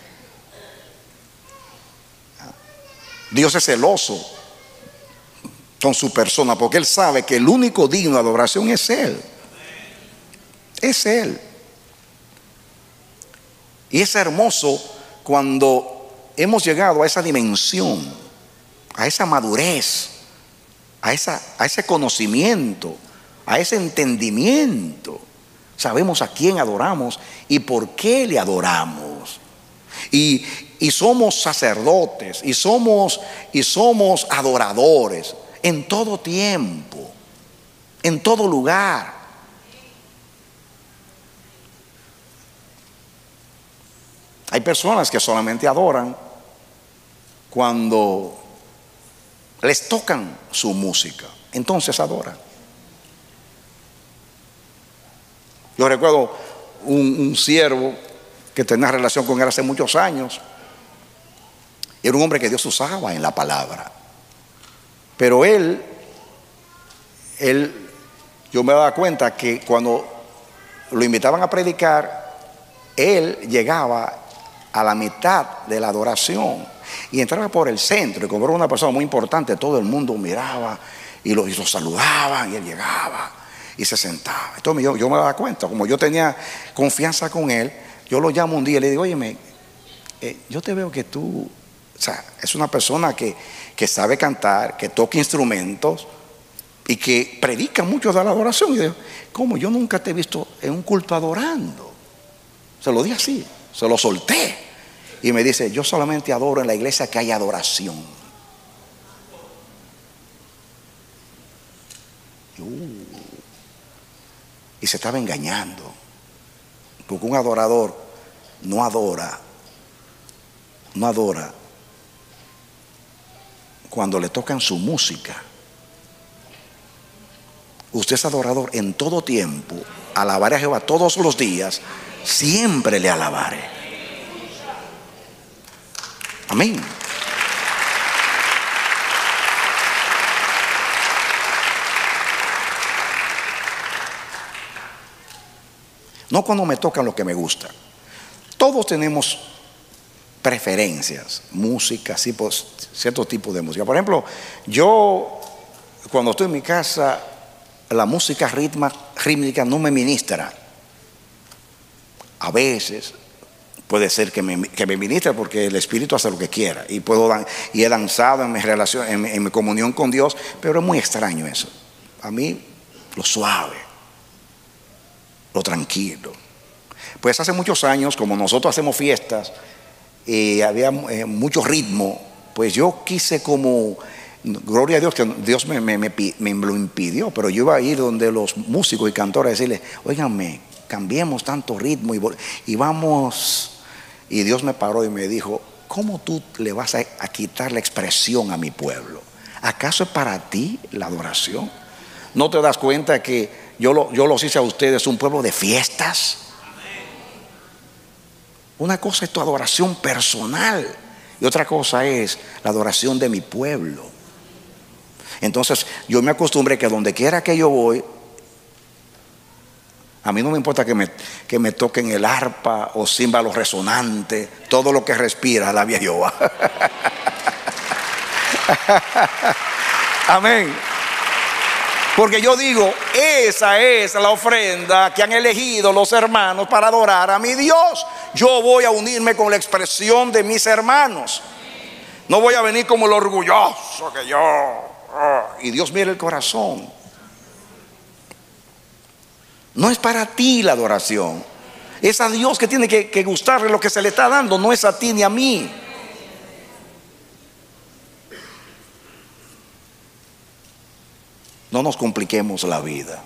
Dios es celoso con su persona, porque Él sabe que el único digno de adoración es Él. Es Él. Y es hermoso cuando hemos llegado a esa dimensión, a esa madurez, a, esa, a ese conocimiento, a ese entendimiento. Sabemos a quién adoramos y por qué le adoramos. Y, y somos sacerdotes, y somos, y somos adoradores en todo tiempo, en todo lugar. Hay personas que solamente adoran cuando les tocan su música, entonces adoran. Yo recuerdo un, un siervo que tenía relación con él hace muchos años. Era un hombre que Dios usaba en la palabra. Pero él, él, yo me daba cuenta que cuando lo invitaban a predicar, él llegaba a la mitad de la adoración y entraba por el centro, y como era una persona muy importante, todo el mundo miraba y lo, y lo saludaban, y él llegaba y se sentaba. Entonces yo, yo me daba cuenta, como yo tenía confianza con él, yo lo llamo un día y le digo: óyeme, eh, yo te veo que tú, o sea, es una persona que, que sabe cantar, que toca instrumentos y que predica mucho de la adoración. Y yo digo: ¿cómo? Yo nunca te he visto en un culto adorando. Se lo di así, se lo solté. Y me dice: yo solamente adoro en la iglesia que hay adoración. Uh, y se estaba engañando, porque un adorador no adora, no adora cuando le tocan su música. Usted es adorador en todo tiempo. Alabaré a Jehová todos los días, siempre le alabaré. Amén. No cuando me tocan lo que me gusta. Todos tenemos preferencias, música, cierto tipo de música. Por ejemplo, yo cuando estoy en mi casa, la música ritma, rítmica no me ministra. A veces puede ser que me, que me ministre, porque el Espíritu hace lo que quiera, y puedo dan, y he danzado en mi relación, en, en mi comunión con Dios, pero es muy extraño eso. A mí lo suave, lo tranquilo. Pues hace muchos años, como nosotros hacemos fiestas y había eh, mucho ritmo, pues yo quise, como, gloria a Dios que Dios me, me, me, me lo impidió, pero yo iba a ir donde los músicos y cantores a decirles: óiganme, cambiemos tanto ritmo y, y vamos. Y Dios me paró y me dijo: ¿cómo tú le vas a, a quitar la expresión a mi pueblo? ¿Acaso es para ti la adoración? ¿No te das cuenta que yo, lo, yo los hice a ustedes un pueblo de fiestas? Una cosa es tu adoración personal y otra cosa es la adoración de mi pueblo. Entonces yo me acostumbré que donde quiera que yo voy, a mí no me importa que me, que me toquen el arpa o címbalo resonante, todo lo que respira, alabe a Jehová. Amén. Porque yo digo, esa es la ofrenda que han elegido los hermanos para adorar a mi Dios. Yo voy a unirme con la expresión de mis hermanos. No voy a venir como el orgulloso que yo. Oh, y Dios mira el corazón. No es para ti la adoración. Es a Dios que tiene que, que gustarle lo que se le está dando. No es a ti ni a mí. No nos compliquemos la vida.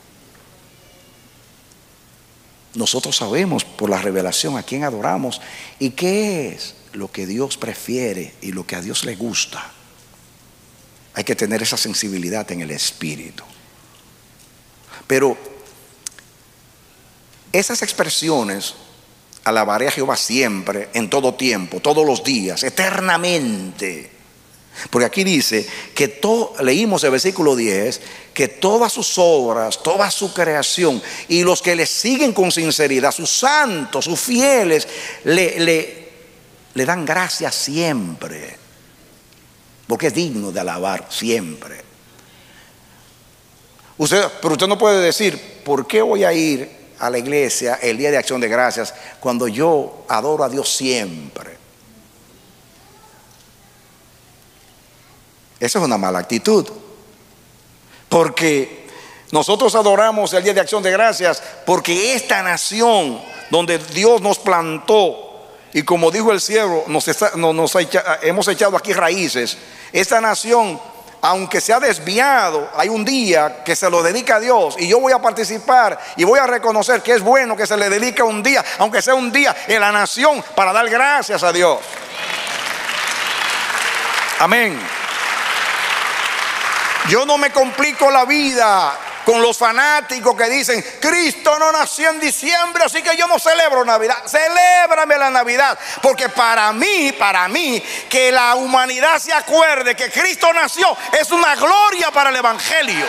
Nosotros sabemos por la revelación a quién adoramos y qué es lo que Dios prefiere y lo que a Dios le gusta. Hay que tener esa sensibilidad en el espíritu. Pero esas expresiones, alabaré a Jehová siempre, en todo tiempo, todos los días, eternamente. Porque aquí dice que to, leímos el versículo diez, que todas sus obras, toda su creación y los que le siguen con sinceridad, sus santos, sus fieles, le, le, le dan gracias siempre, porque es digno de alabar siempre. Usted, pero usted no puede decir, ¿por qué voy a ir a la iglesia el día de acción de gracias cuando yo adoro a Dios siempre? Esa es una mala actitud, porque nosotros adoramos el día de acción de gracias porque esta nación donde Dios nos plantó, y como dijo el siervo, nos, está, nos, nos echa, hemos echado aquí raíces. Esta nación, aunque se ha desviado, hay un día que se lo dedica a Dios, y yo voy a participar y voy a reconocer que es bueno que se le dedique un día, aunque sea un día en la nación, para dar gracias a Dios. Amén. Yo no me complico la vida con los fanáticos que dicen, Cristo no nació en diciembre, así que yo no celebro Navidad. Celébrame la Navidad, porque para mí, para mí, que la humanidad se acuerde que Cristo nació es una gloria para el Evangelio.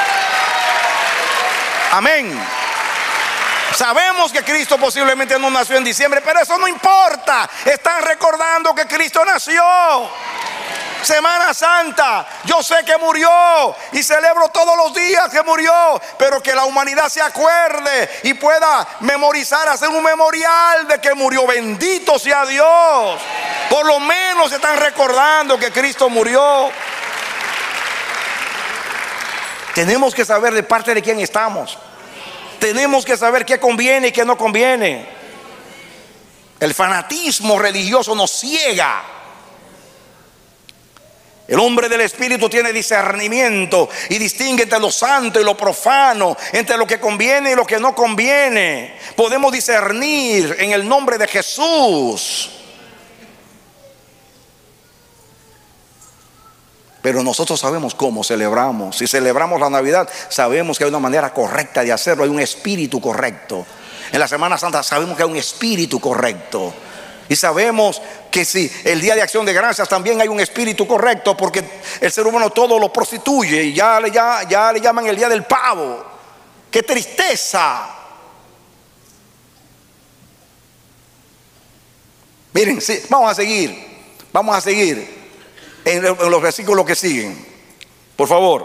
Amén. Sabemos que Cristo posiblemente no nació en diciembre, pero eso no importa. Están recordando que Cristo nació. Semana Santa, yo sé que murió y celebro todos los días que murió, pero que la humanidad se acuerde y pueda memorizar, hacer un memorial de que murió. Bendito sea Dios. Por lo menos están recordando que Cristo murió. Tenemos que saber de parte de quién estamos. Tenemos que saber qué conviene y qué no conviene. El fanatismo religioso nos ciega. El hombre del Espíritu tiene discernimiento y distingue entre lo santo y lo profano, entre lo que conviene y lo que no conviene. Podemos discernir en el nombre de Jesús. Pero nosotros sabemos cómo celebramos. Si celebramos la Navidad, sabemos que hay una manera correcta de hacerlo, hay un espíritu correcto. En la Semana Santa sabemos que hay un espíritu correcto. Y sabemos que si el día de acción de gracias también hay un espíritu correcto, porque el ser humano todo lo prostituye y ya le, ya, ya le llaman el día del pavo. ¡Qué tristeza! Miren, sí, vamos a seguir, vamos a seguir en, en los versículos que siguen. Por favor.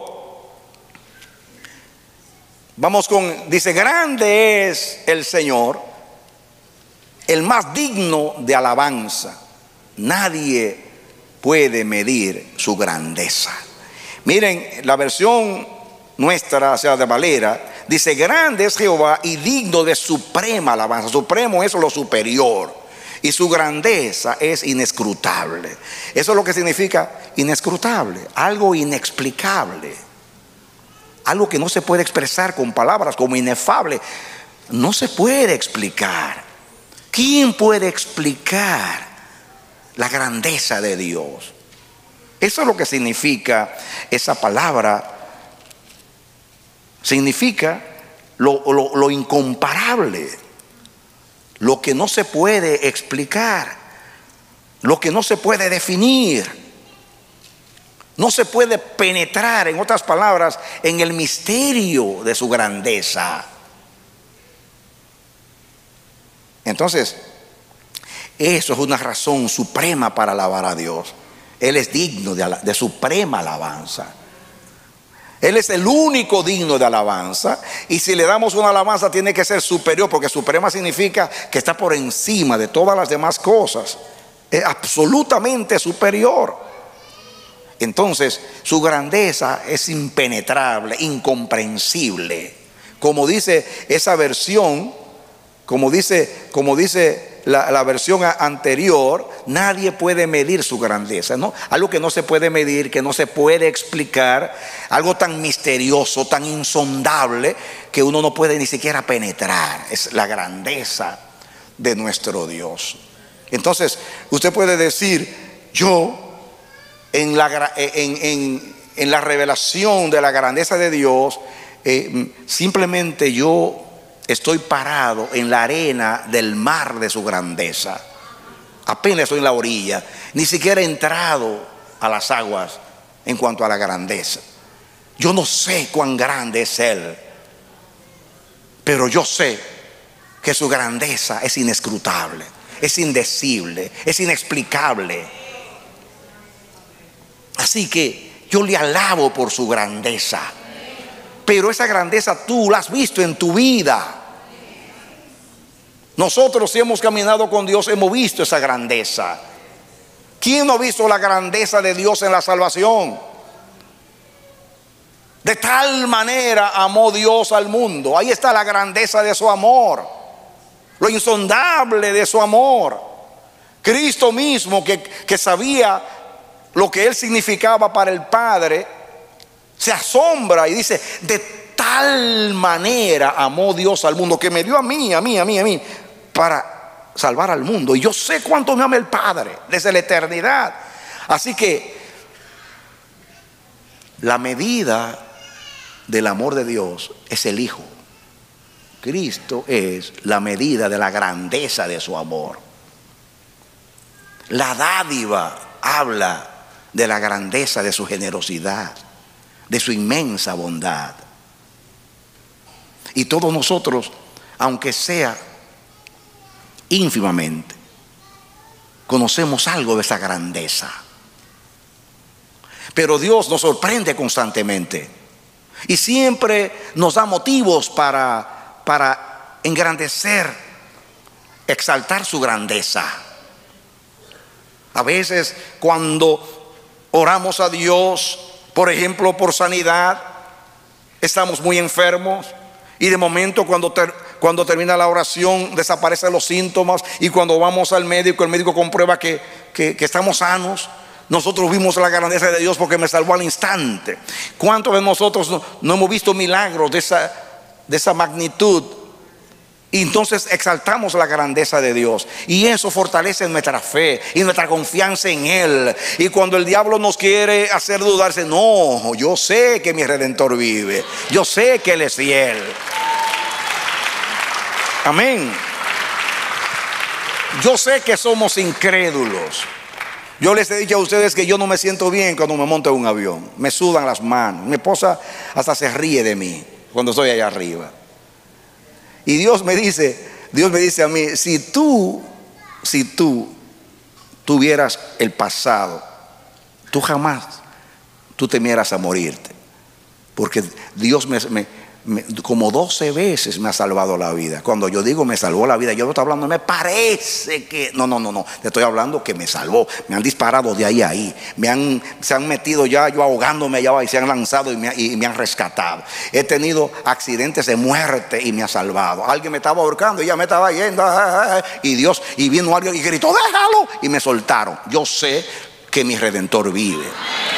Vamos con, dice, grande es el Señor, el más digno de alabanza. Nadie puede medir su grandeza. Miren, la versión nuestra, o sea, de Valera, dice, grande es Jehová y digno de suprema alabanza. Supremo es lo superior y su grandeza es inescrutable. Eso es lo que significa inescrutable, algo inexplicable, algo que no se puede expresar con palabras, como inefable. No se puede explicar. ¿Quién puede explicar la grandeza de Dios? Eso es lo que significa esa palabra. Significa lo, lo, lo incomparable, lo que no se puede explicar, lo que no se puede definir. No se puede penetrar, en otras palabras, en el misterio de su grandeza. Entonces, eso es una razón suprema para alabar a Dios. Él es digno de, de suprema alabanza. Él es el único digno de alabanza. Y si le damos una alabanza tiene que ser superior, porque suprema significa que está por encima de todas las demás cosas. Es absolutamente superior. Entonces, su grandeza es impenetrable, incomprensible. Como dice esa versión, Como dice, como dice la, la versión anterior, nadie puede medir su grandeza, ¿no? Algo que no se puede medir, que no se puede explicar, algo tan misterioso, tan insondable, que uno no puede ni siquiera penetrar. Es la grandeza de nuestro Dios. Entonces, usted puede decir, yo en la, en, en, en la revelación de la grandeza de Dios, eh, simplemente yo estoy parado en la arena del mar de su grandeza. Apenas estoy en la orilla, ni siquiera he entrado a las aguas en cuanto a la grandeza. Yo no sé cuán grande es Él, pero yo sé que su grandeza es inescrutable, es indecible, es inexplicable. Así que yo le alabo por su grandeza. Pero esa grandeza tú la has visto en tu vida. Nosotros, si hemos caminado con Dios, hemos visto esa grandeza. ¿Quién no ha visto la grandeza de Dios en la salvación? De tal manera amó Dios al mundo. Ahí está la grandeza de su amor, lo insondable de su amor. Cristo mismo, que, que sabía lo que Él significaba para el Padre, se asombra y dice: de tal manera amó Dios al mundo, que me dio a mí, a mí, a mí, a mí, para salvar al mundo. Y yo sé cuánto me ama el Padre desde la eternidad. Así que la medida del amor de Dios es el Hijo. Cristo es la medida de la grandeza de su amor. La dádiva habla de la grandeza de su generosidad, de su inmensa bondad. Y todos nosotros, aunque sea ínfimamente, conocemos algo de esa grandeza. Pero Dios nos sorprende constantemente y siempre nos da motivos para, para engrandecer, exaltar su grandeza. A veces cuando oramos a Dios, por ejemplo, por sanidad, estamos muy enfermos y de momento cuando, ter, cuando termina la oración desaparecen los síntomas, y cuando vamos al médico, el médico comprueba que, que, que estamos sanos. Nosotros vimos la grandeza de Dios porque me salvó al instante. ¿Cuántos de nosotros no, no hemos visto milagros de esa, de esa magnitud? Y entonces exaltamos la grandeza de Dios, y eso fortalece nuestra fe y nuestra confianza en Él. Y cuando el diablo nos quiere hacer dudarse, no, yo sé que mi Redentor vive, yo sé que Él es fiel. Amén. Yo sé que somos incrédulos. Yo les he dicho a ustedes que yo no me siento bien cuando me monto en un avión. Me sudan las manos. Mi esposa hasta se ríe de mí cuando estoy allá arriba. Y Dios me dice, Dios me dice a mí: si tú, si tú tuvieras el pasado, tú jamás, tú temieras a morirte. Porque Dios me, me, me, como doce veces me ha salvado la vida. Cuando yo digo me salvó la vida, yo no estoy hablando, me parece que, no, no, no, no, te estoy hablando que me salvó. Me han disparado de ahí a ahí, me han, se han metido ya, yo ahogándome allá, y se han lanzado y me, y me han rescatado. He tenido accidentes de muerte y me ha salvado. Alguien me estaba ahorcando y ya me estaba yendo, y Dios, y vino alguien y gritó: déjalo, y me soltaron. Yo sé que mi Redentor vive.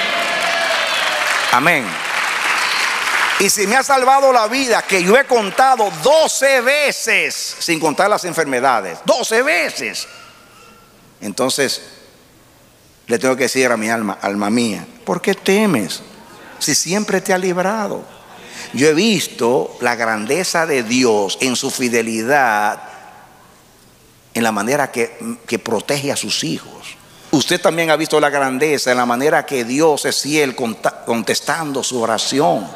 Amén. Y si me ha salvado la vida, que yo he contado doce veces, sin contar las enfermedades, doce veces, entonces le tengo que decir a mi alma: alma mía, ¿por qué temes si siempre te ha librado? Yo he visto la grandeza de Dios en su fidelidad, en la manera que, que protege a sus hijos. Usted también ha visto la grandeza en la manera que Dios es fiel contestando su oración.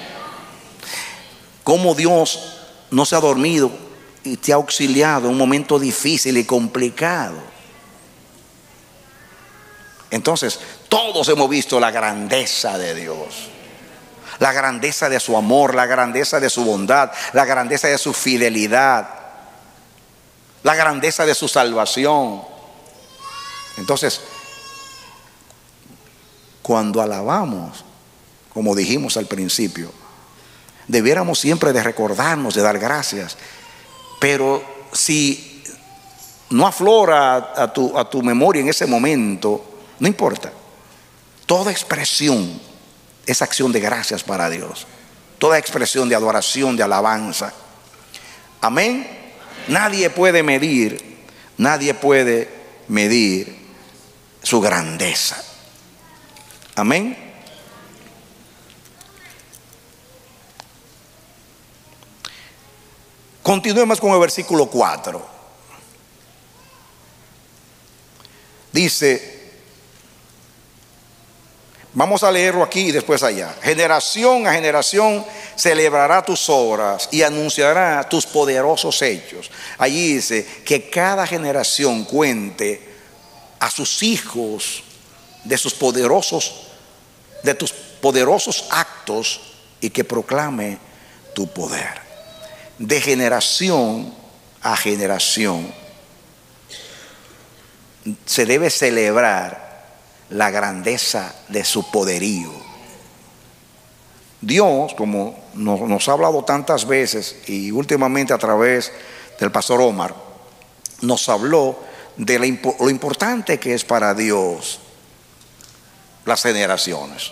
Cómo Dios no se ha dormido y te ha auxiliado en un momento difícil y complicado. Entonces, todos hemos visto la grandeza de Dios, la grandeza de su amor, la grandeza de su bondad, la grandeza de su fidelidad, la grandeza de su salvación. Entonces, cuando alabamos, como dijimos al principio, debiéramos siempre de recordarnos de dar gracias. Pero si no aflora a tu, a tu memoria en ese momento, no importa. Toda expresión es acción de gracias para Dios. Toda expresión de adoración, de alabanza. Amén. Nadie puede medir, nadie puede medir su grandeza. Amén. Continuemos con el versículo cuatro. Dice, vamos a leerlo aquí y después allá. Generación a generación celebrará tus obras y anunciará tus poderosos hechos. Allí dice que cada generación cuente a sus hijos de sus poderosos, de tus poderosos actos, y que proclame tu poder. De generación a generación se debe celebrar la grandeza de su poderío. Dios, como nos, nos ha hablado tantas veces y últimamente a través del pastor Omar, nos habló de la, lo importante que es para Dios las generaciones.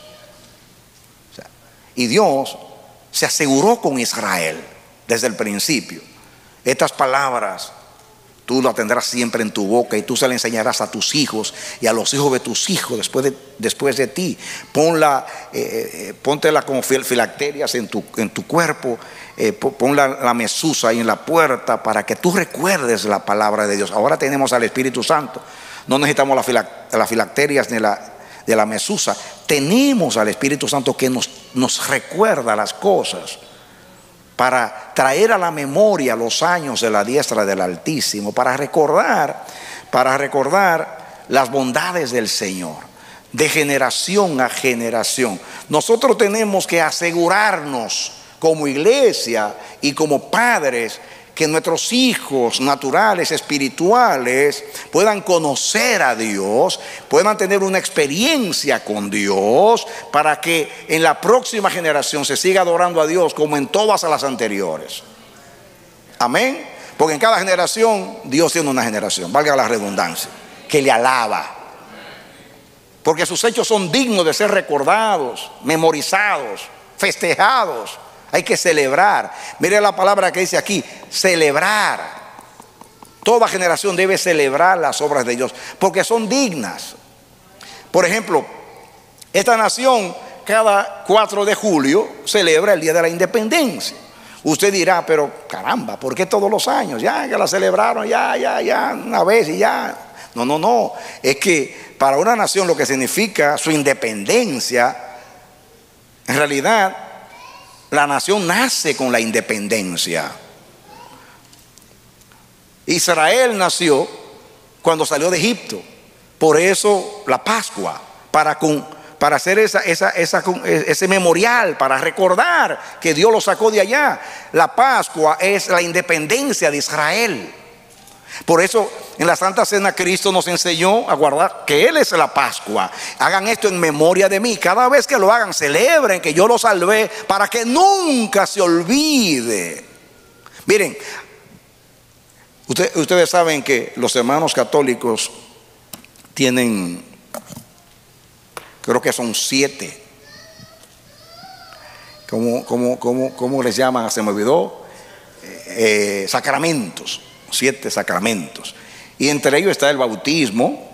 O sea, y Dios se aseguró con Israel desde el principio. Estas palabras tú las tendrás siempre en tu boca y tú se las enseñarás a tus hijos y a los hijos de tus hijos después de, después de ti. Ponla, eh, póntela como filacterias en tu, en tu cuerpo. Eh, pon la, la mesusa ahí en la puerta para que tú recuerdes la palabra de Dios. Ahora tenemos al Espíritu Santo. No necesitamos las filac, la filacterias ni la, de la mesusa. Tenemos al Espíritu Santo que nos, nos recuerda las cosas, para traer a la memoria los años de la diestra del Altísimo, para recordar, para recordar las bondades del Señor, de generación a generación. Nosotros tenemos que asegurarnos como iglesia y como padres que nuestros hijos naturales, espirituales, puedan conocer a Dios, puedan tener una experiencia con Dios, para que en la próxima generación se siga adorando a Dios como en todas las anteriores. Amén. Porque en cada generación Dios tiene una generación, valga la redundancia, que le alaba. Porque sus hechos son dignos de ser recordados, memorizados, festejados. Hay que celebrar. Mire la palabra que dice aquí, celebrar. Toda generación debe celebrar las obras de Dios, porque son dignas. Por ejemplo, esta nación cada cuatro de julio celebra el Día de la Independencia. Usted dirá, pero caramba, ¿por qué todos los años? Ya, ya la celebraron, ya, ya, ya, una vez y ya. No, no, no. Es que para una nación lo que significa su independencia, en realidad, la nación nace con la independencia. Israel nació cuando salió de Egipto. Por eso la Pascua, para, con, para hacer esa, esa, esa, ese memorial, para recordar que Dios lo sacó de allá. La Pascua es la independencia de Israel. Por eso en la Santa Cena Cristo nos enseñó a guardar que Él es la Pascua. Hagan esto en memoria de mí. Cada vez que lo hagan, celebren que yo lo salvé, para que nunca se olvide. Miren, usted, ustedes saben que los hermanos católicos tienen, creo que son siete, ¿cómo, cómo, cómo, cómo les llaman? Se me olvidó. Eh, sacramentos. Siete sacramentos. Y entre ellos está el bautismo,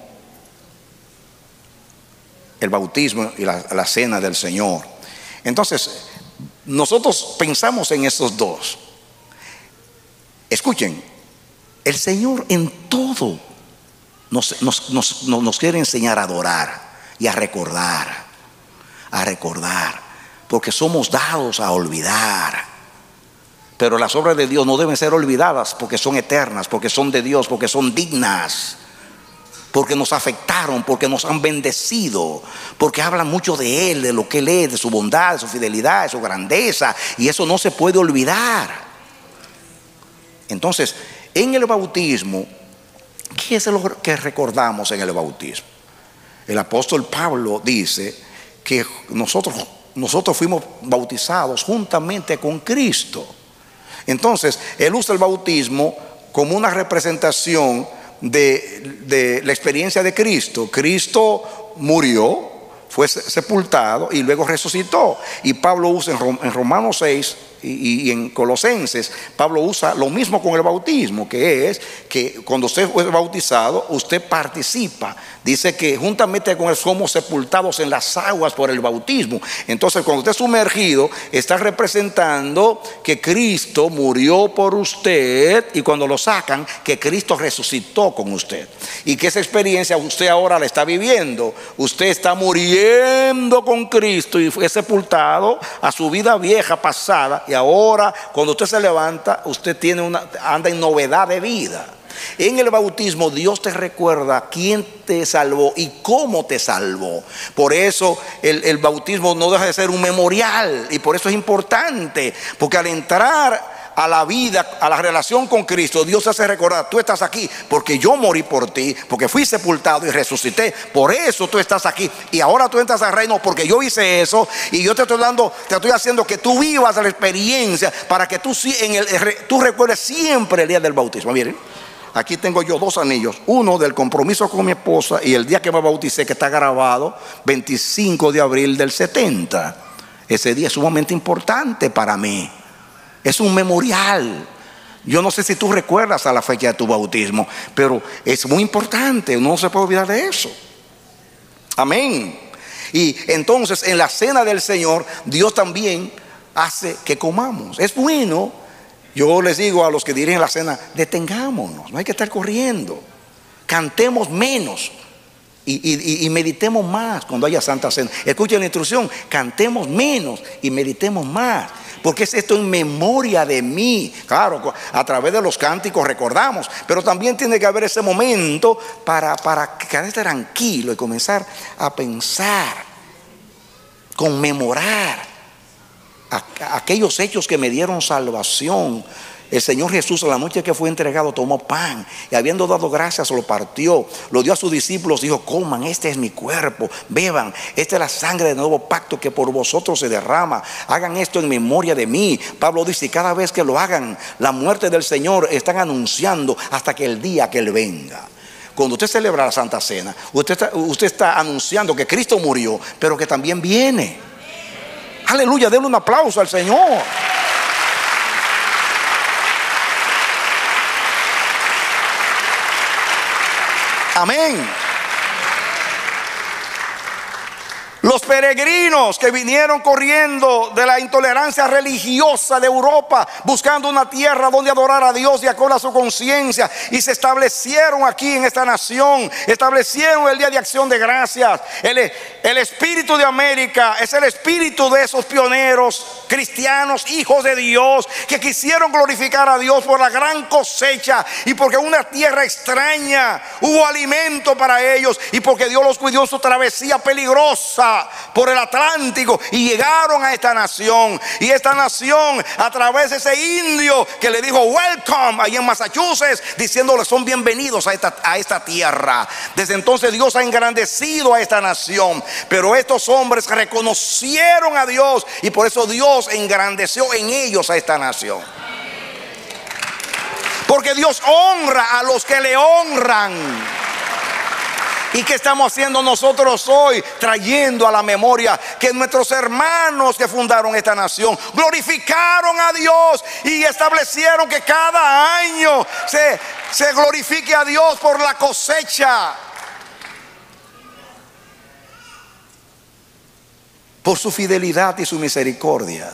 el bautismo y la, la cena del Señor. Entonces, nosotros pensamos en estos dos. Escuchen, el Señor en todo nos, nos, nos, nos quiere enseñar a adorar y a recordar, a recordar, porque somos dados a olvidar. Pero las obras de Dios no deben ser olvidadas, porque son eternas, porque son de Dios, porque son dignas, porque nos afectaron, porque nos han bendecido, porque hablan mucho de Él, de lo que Él es, de su bondad, de su fidelidad, de su grandeza, y eso no se puede olvidar. Entonces, en el bautismo, ¿qué es lo que recordamos en el bautismo? El apóstol Pablo dice que nosotros, nosotros fuimos bautizados juntamente con Cristo. Entonces, él usa el bautismo como una representación de, de la experiencia de Cristo. Cristo murió, fue sepultado y luego resucitó. Y Pablo usa en Romanos seis, Y, y en Colosenses, Pablo usa lo mismo con el bautismo, que es que cuando usted fue bautizado, usted participa. Dice que juntamente con él somos sepultados en las aguas por el bautismo. Entonces, cuando usted es sumergido, está representando que Cristo murió por usted, y cuando lo sacan, que Cristo resucitó con usted. Y que esa experiencia usted ahora la está viviendo. Usted está muriendo con Cristo y fue sepultado a su vida vieja pasada. Y ahora, cuando usted se levanta, usted tiene una, anda en novedad de vida. En el bautismo Dios te recuerda quién te salvó y cómo te salvó. Por eso el, el bautismo no deja de ser un memorial, y por eso es importante, porque al entrar a la vida, a la relación con Cristo, Dios te hace recordar: tú estás aquí porque yo morí por ti, porque fui sepultado y resucité, por eso tú estás aquí, y ahora tú entras al reino porque yo hice eso, y yo te estoy dando, te estoy haciendo que tú vivas la experiencia para que tú, en el, tú recuerdes siempre el día del bautismo. Miren, aquí tengo yo dos anillos, uno del compromiso con mi esposa y el día que me bauticé, que está grabado veinticinco de abril del setenta. Ese día es sumamente importante para mí. Es un memorial. Yo no sé si tú recuerdas a la fecha de tu bautismo, pero es muy importante, no se puede olvidar de eso. Amén. Y entonces en la cena del Señor, Dios también hace que comamos. Es bueno. Yo les digo a los que dirigen la cena: detengámonos, no hay que estar corriendo, cantemos menos y, y, y meditemos más cuando haya Santa Cena. Escuchen la instrucción: cantemos menos y meditemos más, porque es esto en memoria de mí. Claro, a través de los cánticos recordamos, pero también tiene que haber ese momento para, para quedarse tranquilo y comenzar a pensar, conmemorar aquellos hechos que me dieron salvación. El Señor Jesús, a la noche que fue entregado, tomó pan y, habiendo dado gracias, lo partió, lo dio a sus discípulos, dijo: coman, este es mi cuerpo, beban, esta es la sangre del nuevo pacto que por vosotros se derrama, hagan esto en memoria de mí. Pablo dice: y cada vez que lo hagan, la muerte del Señor están anunciando hasta que el día que Él venga. Cuando usted celebra la Santa Cena, usted está, usted está anunciando que Cristo murió, pero que también viene. Aleluya, denle un aplauso al Señor. Amén. Los peregrinos que vinieron corriendo de la intolerancia religiosa de Europa, buscando una tierra donde adorar a Dios y acorde a su conciencia, y se establecieron aquí en esta nación, establecieron el Día de Acción de Gracias. El, el espíritu de América es el espíritu de esos pioneros cristianos, hijos de Dios, que quisieron glorificar a Dios por la gran cosecha, y porque una tierra extraña hubo alimento para ellos, y porque Dios los cuidó en su travesía peligrosa por el Atlántico, y llegaron a esta nación. Y esta nación, a través de ese indio que le dijo welcome ahí en Massachusetts, diciéndole: son bienvenidos a esta, a esta tierra. Desde entonces Dios ha engrandecido a esta nación, pero estos hombres reconocieron a Dios, y por eso Dios engrandeció en ellos a esta nación. Porque Dios honra a los que le honran. ¿Y qué estamos haciendo nosotros hoy? Trayendo a la memoria que nuestros hermanos que fundaron esta nación glorificaron a Dios y establecieron que cada año se, se glorifique a Dios por la cosecha, por su fidelidad y su misericordia.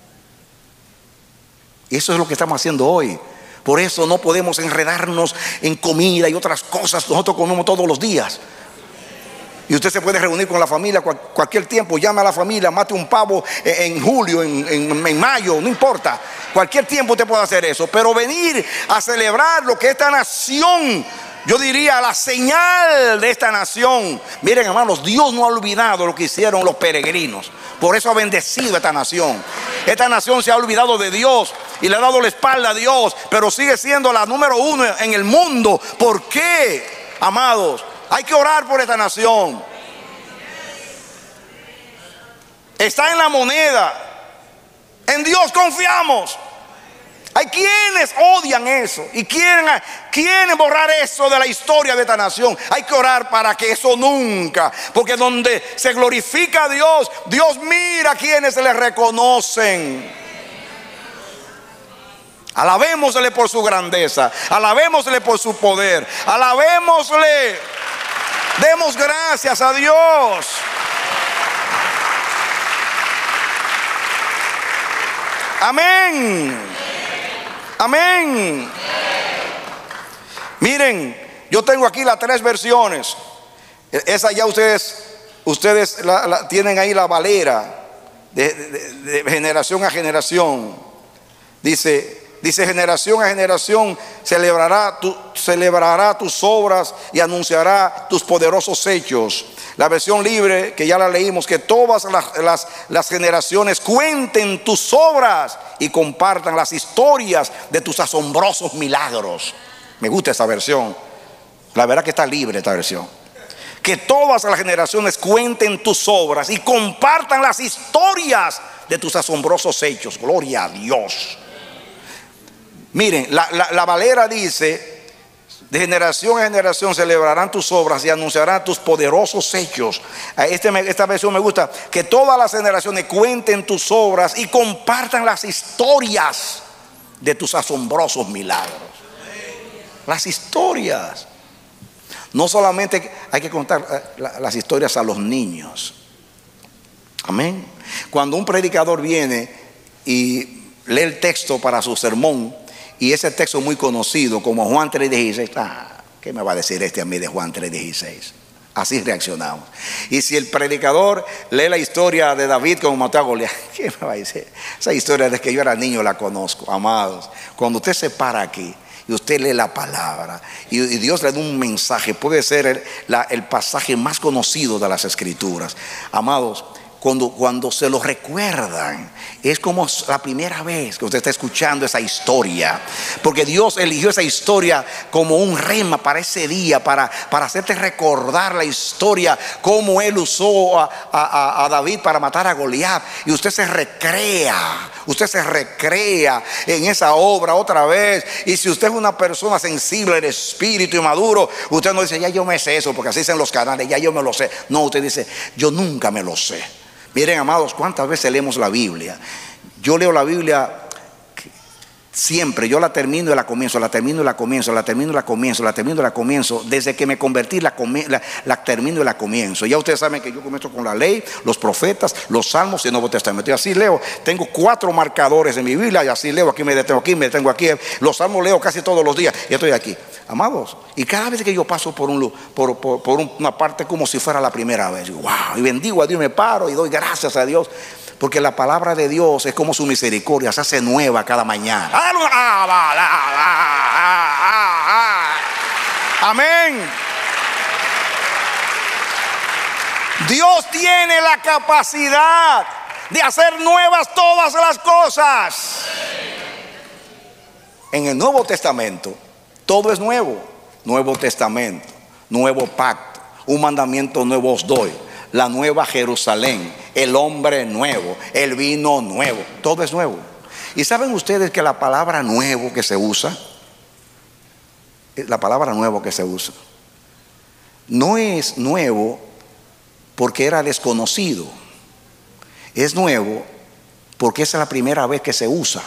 Y eso es lo que estamos haciendo hoy. Por eso no podemos enredarnos en comida y otras cosas. Nosotros comemos todos los días. Y usted se puede reunir con la familia cual, cualquier tiempo. Llame a la familia, mate un pavo en, en julio, en, en, en mayo, no importa. Cualquier tiempo usted puede hacer eso. Pero venir a celebrar lo que esta nación, yo diría la señal de esta nación. Miren, hermanos, Dios no ha olvidado lo que hicieron los peregrinos. Por eso ha bendecido a esta nación. Esta nación se ha olvidado de Dios y le ha dado la espalda a Dios, pero sigue siendo la número uno en el mundo. ¿Por qué, amados? Hay que orar por esta nación. Está en la moneda. En Dios confiamos. Hay quienes odian eso y quieren, quieren borrar eso de la historia de esta nación. Hay que orar para que eso nunca, porque donde se glorifica a Dios, Dios mira a quienes se le reconocen. Alabémosle por su grandeza, alabémosle por su poder, alabémosle. Demos gracias a Dios. Amén. Amén. Miren, yo tengo aquí las tres versiones. Esa ya ustedes, ustedes la, la, tienen ahí la Valera de, de, de generación a generación. Dice, dice generación a generación celebrará, tu, celebrará tus obras y anunciará tus poderosos hechos. La versión libre, que ya la leímos, que todas las, las, las generaciones cuenten tus obras y compartan las historias de tus asombrosos milagros. Me gusta esa versión. La verdad que está libre esta versión. Que todas las generaciones cuenten tus obras y compartan las historias de tus asombrosos hechos. Gloria a Dios. Miren, la, la, la Valera dice: de generación a generación celebrarán tus obras y anunciarán tus poderosos hechos. Este, esta versión me gusta. Que todas las generaciones cuenten tus obras y compartan las historias de tus asombrosos milagros. Las historias. No solamente hay que contar las historias a los niños. Amén. Cuando un predicador viene y lee el texto para su sermón, y ese texto muy conocido como Juan tres dieciséis, ah, ¿qué me va a decir este a mí de Juan tres dieciséis? Así reaccionamos. Y si el predicador lee la historia de David como mató a Goliat, ¿qué me va a decir? Esa historia desde que yo era niño la conozco. Amados, cuando usted se para aquí y usted lee la palabra y, y Dios le da un mensaje, puede ser el, la, el pasaje más conocido de las Escrituras. Amados, Cuando, cuando se lo recuerdan, es como la primera vez que usted está escuchando esa historia, porque Dios eligió esa historia como un rema para ese día, para, para hacerte recordar la historia, cómo Él usó a, a, a David para matar a Goliat. Y usted se recrea, usted se recrea en esa obra otra vez. Y si usted es una persona sensible de espíritu y maduro, usted no dice: ya yo me sé eso, porque así dicen los canales, ya yo me lo sé. No, usted dice: yo nunca me lo sé. Miren, amados, cuántas veces leemos la Biblia. Yo leo la Biblia siempre, yo la termino y la comienzo, la termino y la comienzo, la termino y la comienzo, la termino y la comienzo. Desde que me convertí la, la, la termino y la comienzo. Ya ustedes saben que yo comienzo con la ley, los profetas, los salmos y el Nuevo Testamento. Y así leo. Tengo cuatro marcadores en mi Biblia y así leo. Aquí me detengo, aquí me detengo, aquí. Los salmos leo casi todos los días y estoy aquí. Amados, y cada vez que yo paso por, un, por, por, por una parte como si fuera la primera vez, digo, wow, y bendigo a Dios, me paro y doy gracias a Dios, porque la palabra de Dios es como su misericordia, se hace nueva cada mañana. Amén. Dios tiene la capacidad de hacer nuevas todas las cosas. En el Nuevo Testamento todo es nuevo. Nuevo Testamento, nuevo pacto, un mandamiento nuevo os doy, la nueva Jerusalén, el hombre nuevo, el vino nuevo, todo es nuevo. Y saben ustedes que la palabra nuevo que se usa, la palabra nuevo que se usa, no es nuevo porque era desconocido, es nuevo porque es la primera vez que se usa.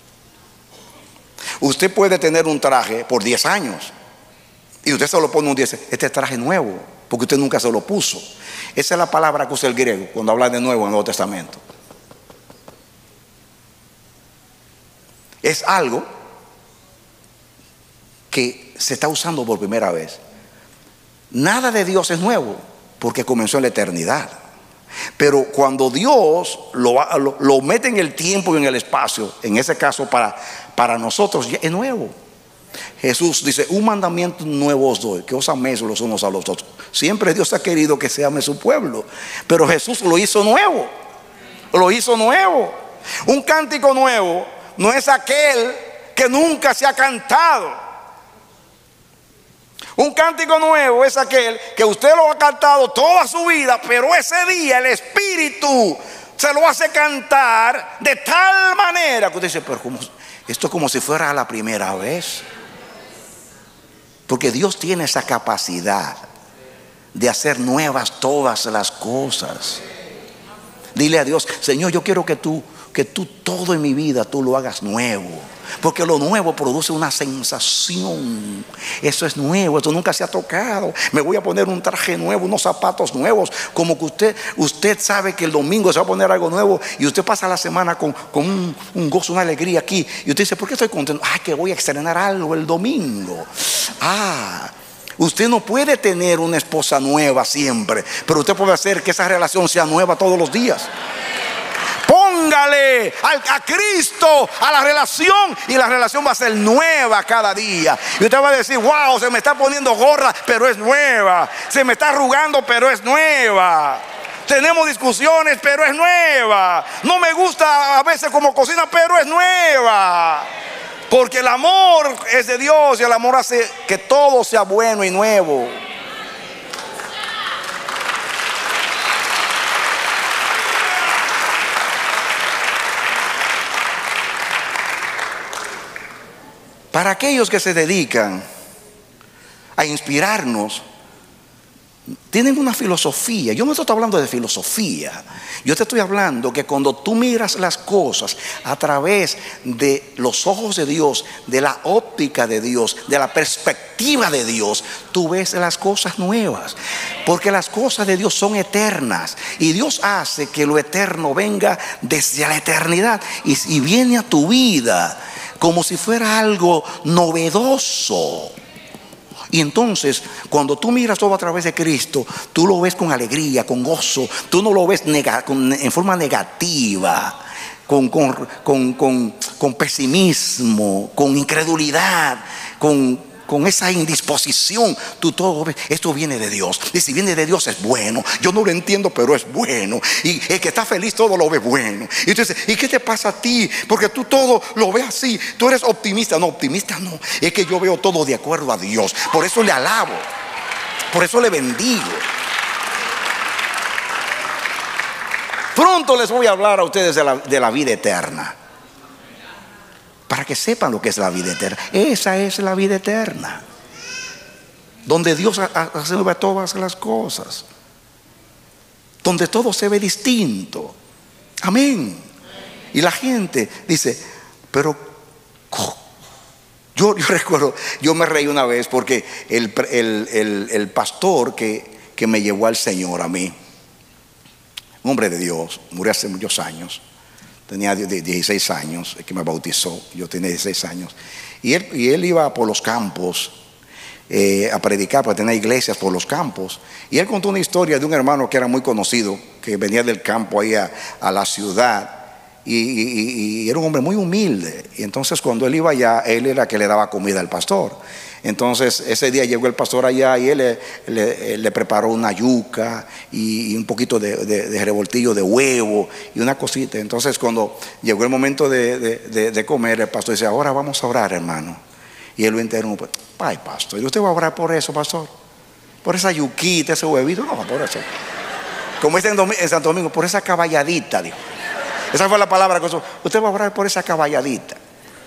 Usted puede tener un traje por diez años y usted se lo pone un día, este traje nuevo, porque usted nunca se lo puso. Esa es la palabra que usa el griego cuando habla de nuevo en el Nuevo Testamento. Es algo que se está usando por primera vez. Nada de Dios es nuevo porque comenzó en la eternidad. Pero cuando Dios lo, lo, lo mete en el tiempo y en el espacio, en ese caso para, para nosotros es nuevo. Jesús dice: un mandamiento nuevo os doy, que os améis los unos a los otros. Siempre Dios ha querido que se ame su pueblo, pero Jesús lo hizo nuevo. Lo hizo nuevo. Un cántico nuevo no es aquel que nunca se ha cantado. Un cántico nuevo es aquel que usted lo ha cantado toda su vida, pero ese día el Espíritu se lo hace cantar de tal manera que usted dice: pero como, esto es como si fuera la primera vez. Porque Dios tiene esa capacidad de hacer nuevas todas las cosas. Dile a Dios: Señor, yo quiero que tú, que tú todo en mi vida tú lo hagas nuevo. Porque lo nuevo produce una sensación. Eso es nuevo, esto nunca se ha tocado. Me voy a poner un traje nuevo, unos zapatos nuevos. Como que usted, usted sabe que el domingo se va a poner algo nuevo. Y usted pasa la semana con, con un, un gozo, una alegría aquí. Y usted dice, ¿por qué estoy contento? Ah, que voy a estrenar algo el domingo. Ah, usted no puede tener una esposa nueva siempre, pero usted puede hacer que esa relación sea nueva todos los días. Póngale a, a Cristo a la relación, y la relación va a ser nueva cada día. Y usted va a decir, wow, se me está poniendo gorra, pero es nueva. Se me está arrugando, pero es nueva. Tenemos discusiones, pero es nueva. No me gusta a veces como cocina, pero es nueva. Porque el amor es de Dios, y el amor hace que todo sea bueno y nuevo. Para aquellos que se dedican a inspirarnos, tienen una filosofía. Yo no estoy hablando de filosofía. Yo te estoy hablando que cuando tú miras las cosas a través de los ojos de Dios, de la óptica de Dios, de la perspectiva de Dios, tú ves las cosas nuevas. Porque las cosas de Dios son eternas, y Dios hace que lo eterno venga desde la eternidad y, y viene a tu vida como si fuera algo novedoso. Y entonces, cuando tú miras todo a través de Cristo, tú lo ves con alegría, con gozo. Tú no lo ves nega, con, en forma negativa, con, con, con, con, con pesimismo, con incredulidad, con, con esa indisposición. Tú todo ves, esto viene de Dios. Y si viene de Dios es bueno. Yo no lo entiendo, pero es bueno. Y el que está feliz todo lo ve bueno. Y tú dices, ¿y qué te pasa a ti? Porque tú todo lo ves así. Tú eres optimista. No, optimista no. Es que yo veo todo de acuerdo a Dios. Por eso le alabo. Por eso le bendigo. Pronto les voy a hablar a ustedes de la, de la vida eterna, para que sepan lo que es la vida eterna. Esa es la vida eterna, donde Dios hace todas las cosas, donde todo se ve distinto. Amén. Y la gente dice, pero yo, yo recuerdo, yo me reí una vez porque el, el, el, el pastor que, que me llevó al Señor a mí, un hombre de Dios, murió hace muchos años. Tenía dieciséis años, el que me bautizó. Yo tenía dieciséis años. Y él, y él iba por los campos eh, a predicar, para tener iglesias por los campos. Y él contó una historia de un hermano que era muy conocido, que venía del campo ahí a, a la ciudad. Y, y, y era un hombre muy humilde. Y entonces cuando él iba allá, él era el que le daba comida al pastor. Entonces ese día llegó el pastor allá y él le, le, le preparó una yuca y, y un poquito de, de, de revoltillo de huevo y una cosita. Entonces cuando llegó el momento de, de, de, de comer, el pastor dice, ahora vamos a orar, hermano. Y él lo interrumpe, ay pastor, ¿y usted va a orar por eso, pastor? Por esa yuquita, ese huevito. No, por eso. Como dice en Santo Domingo, por esa caballadita, dijo. Esa fue la palabra que usó. Usted va a orar por esa caballadita.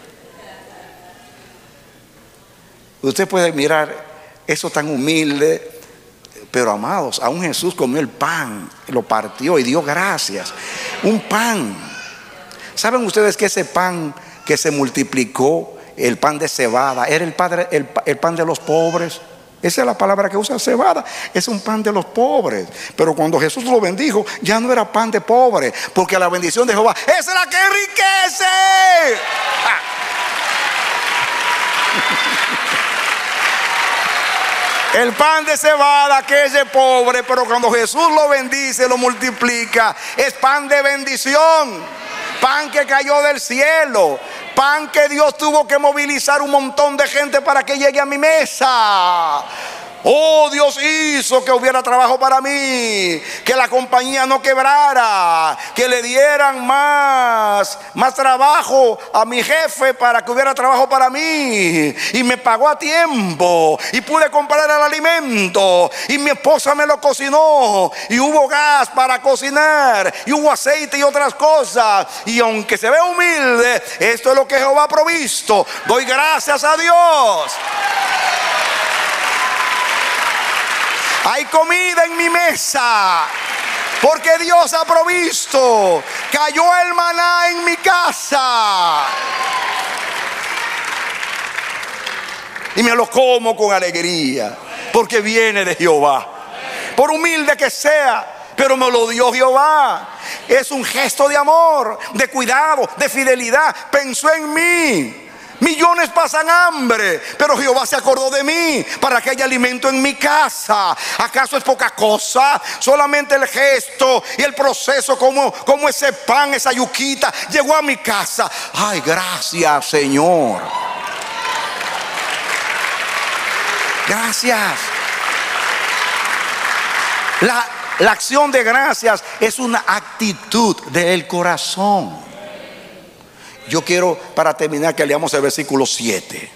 Usted puede mirar eso tan humilde, pero amados, aún Jesús comió el pan, lo partió y dio gracias. Un pan. ¿Saben ustedes que ese pan que se multiplicó, el pan de cebada, era el, padre, el, el pan de los pobres? Esa es la palabra que usa, cebada. Es un pan de los pobres. Pero cuando Jesús lo bendijo, ya no era pan de pobre, porque la bendición de Jehová es la que enriquece. Ah. El pan de cebada que es de pobre, pero cuando Jesús lo bendice, lo multiplica, es pan de bendición, pan que cayó del cielo, pan que Dios tuvo que movilizar un montón de gente para que llegue a mi mesa. Oh, Dios hizo que hubiera trabajo para mí, que la compañía no quebrara, que le dieran más, más trabajo a mi jefe para que hubiera trabajo para mí. Y me pagó a tiempo y pude comprar el alimento y mi esposa me lo cocinó y hubo gas para cocinar y hubo aceite y otras cosas. Y aunque se ve humilde, esto es lo que Jehová ha provisto. Doy gracias a Dios. Hay comida en mi mesa, porque Dios ha provisto. Cayó el maná en mi casa y me lo como con alegría, porque viene de Jehová. Por humilde que sea, pero me lo dio Jehová. Es un gesto de amor, de cuidado, de fidelidad. Pensó en mí. Millones pasan hambre, pero Jehová se acordó de mí para que haya alimento en mi casa. ¿Acaso es poca cosa? Solamente el gesto y el proceso, como, como ese pan, esa yuquita llegó a mi casa. Ay, gracias, Señor. Gracias. La, la acción de gracias es una actitud del corazón. Yo quiero, para terminar, que leamos el versículo siete.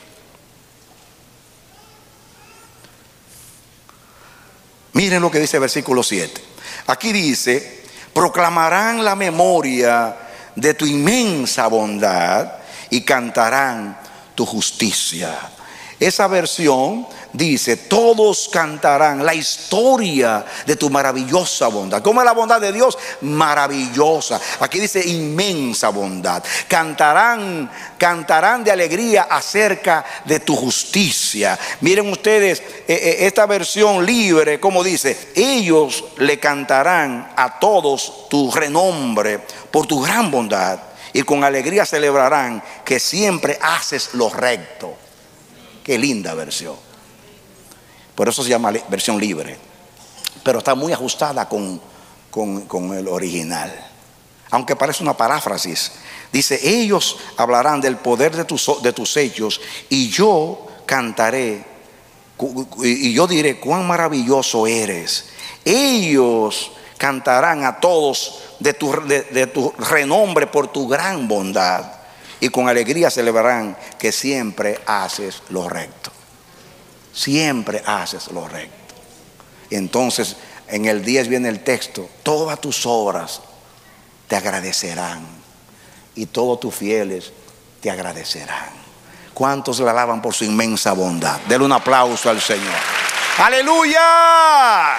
Miren lo que dice el versículo siete. Aquí dice: proclamarán la memoria de tu inmensa bondad y cantarán tu justicia. Esa versión dice: todos cantarán la historia de tu maravillosa bondad. ¿Cómo es la bondad de Dios? Maravillosa. Aquí dice inmensa bondad. Cantarán, cantarán de alegría acerca de tu justicia. Miren ustedes, eh, esta versión libre, como dice: ellos le cantarán a todos tu renombre por tu gran bondad, y con alegría celebrarán que siempre haces lo recto. Qué linda versión. Por eso se llama versión libre, pero está muy ajustada con, con, con el original, aunque parece una paráfrasis. Dice: ellos hablarán del poder de tus, de tus hechos, y yo cantaré, y yo diré cuán maravilloso eres. Ellos cantarán a todos de tu, de, de tu renombre por tu gran bondad, y con alegría celebrarán que siempre haces lo recto. Siempre haces lo recto. Entonces en el diez viene el texto: todas tus obras te agradecerán y todos tus fieles te agradecerán. ¿Cuántos le alaban por su inmensa bondad? Denle un aplauso al Señor. ¡Aleluya!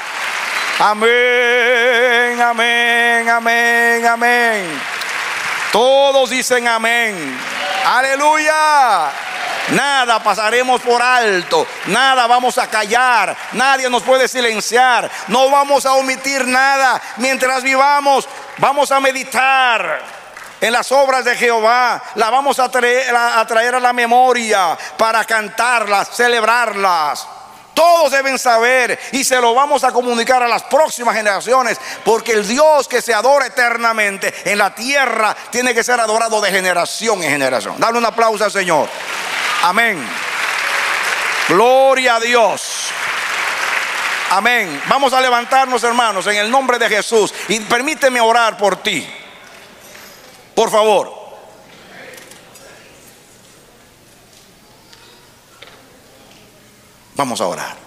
Amén, amén, amén, amén. Todos dicen amén. ¡Aleluya! Nada pasaremos por alto, nada vamos a callar, nadie nos puede silenciar, no vamos a omitir nada. Mientras vivamos, vamos a meditar en las obras de Jehová, la vamos a traer, a traer a la memoria para cantarlas, celebrarlas. Todos deben saber, y se lo vamos a comunicar a las próximas generaciones, porque el Dios que se adora eternamente en la tierra tiene que ser adorado de generación en generación. Dale un aplauso al Señor. Amén. Gloria a Dios. Amén. Vamos a levantarnos, hermanos, en el nombre de Jesús, y permíteme orar por ti, por favor. Vamos a orar.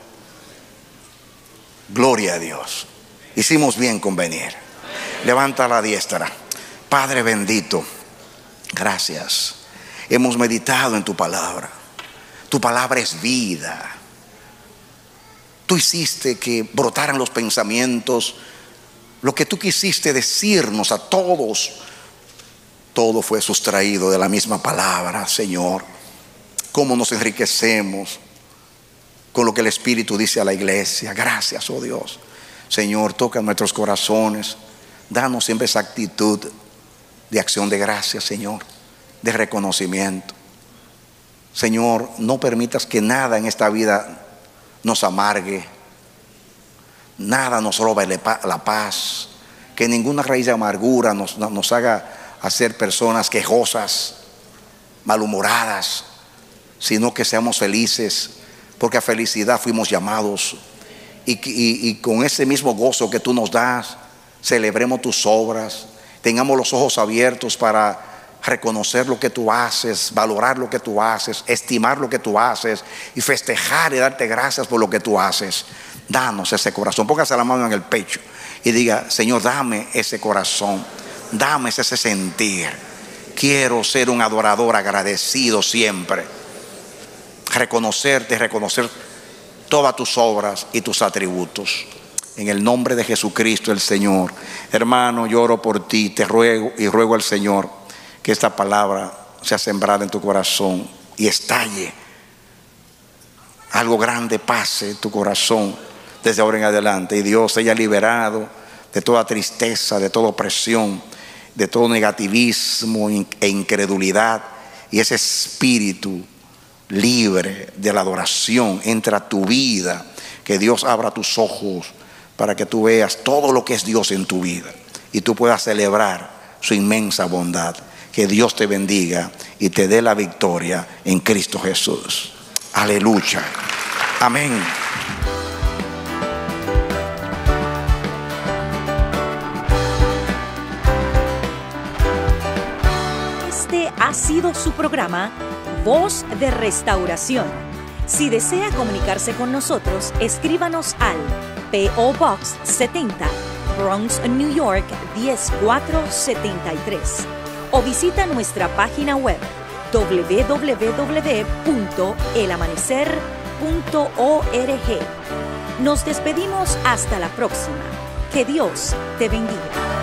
Gloria a Dios. Hicimos bien con venir. Levanta la diestra. Padre bendito, gracias. Hemos meditado en tu palabra. Tu palabra es vida. Tú hiciste que brotaran los pensamientos, lo que tú quisiste decirnos a todos. Todo fue sustraído de la misma palabra, Señor. Cómo nos enriquecemos con lo que el Espíritu dice a la iglesia. Gracias, oh Dios. Señor, toca nuestros corazones. Danos siempre esa actitud de acción de gracias, Señor, de reconocimiento. Señor, no permitas que nada en esta vida nos amargue, nada nos robe la paz, que ninguna raíz de amargura nos, nos haga hacer personas quejosas, malhumoradas, sino que seamos felices, porque a felicidad fuimos llamados, y, y, y con ese mismo gozo que tú nos das, celebremos tus obras, tengamos los ojos abiertos para reconocer lo que tú haces, valorar lo que tú haces, estimar lo que tú haces y festejar y darte gracias por lo que tú haces. Danos ese corazón. Póngase la mano en el pecho y diga: Señor, dame ese corazón, dame ese sentir. Quiero ser un adorador agradecido siempre, reconocerte, reconocer todas tus obras y tus atributos. en el nombre de Jesucristo el Señor. Hermano, yo oro por ti, te ruego y ruego al Señor que esta palabra sea sembrada en tu corazón y estalle. Algo grande pase en tu corazón desde ahora en adelante, y Dios te haya liberado de toda tristeza, de toda opresión, de todo negativismo e incredulidad, y ese espíritu libre de la adoración entra a tu vida. Que Dios abra tus ojos para que tú veas todo lo que es Dios en tu vida y tú puedas celebrar su inmensa bondad. Que Dios te bendiga y te dé la victoria en Cristo Jesús. Aleluya. Amén. Este ha sido su programa Voz de Restauración. Si desea comunicarse con nosotros, escríbanos al P O Box setenta, Bronx, New York diez mil cuatrocientos setenta y tres, o visita nuestra página web doble u doble u doble u punto el amanecer punto org. Nos despedimos hasta la próxima. Que Dios te bendiga.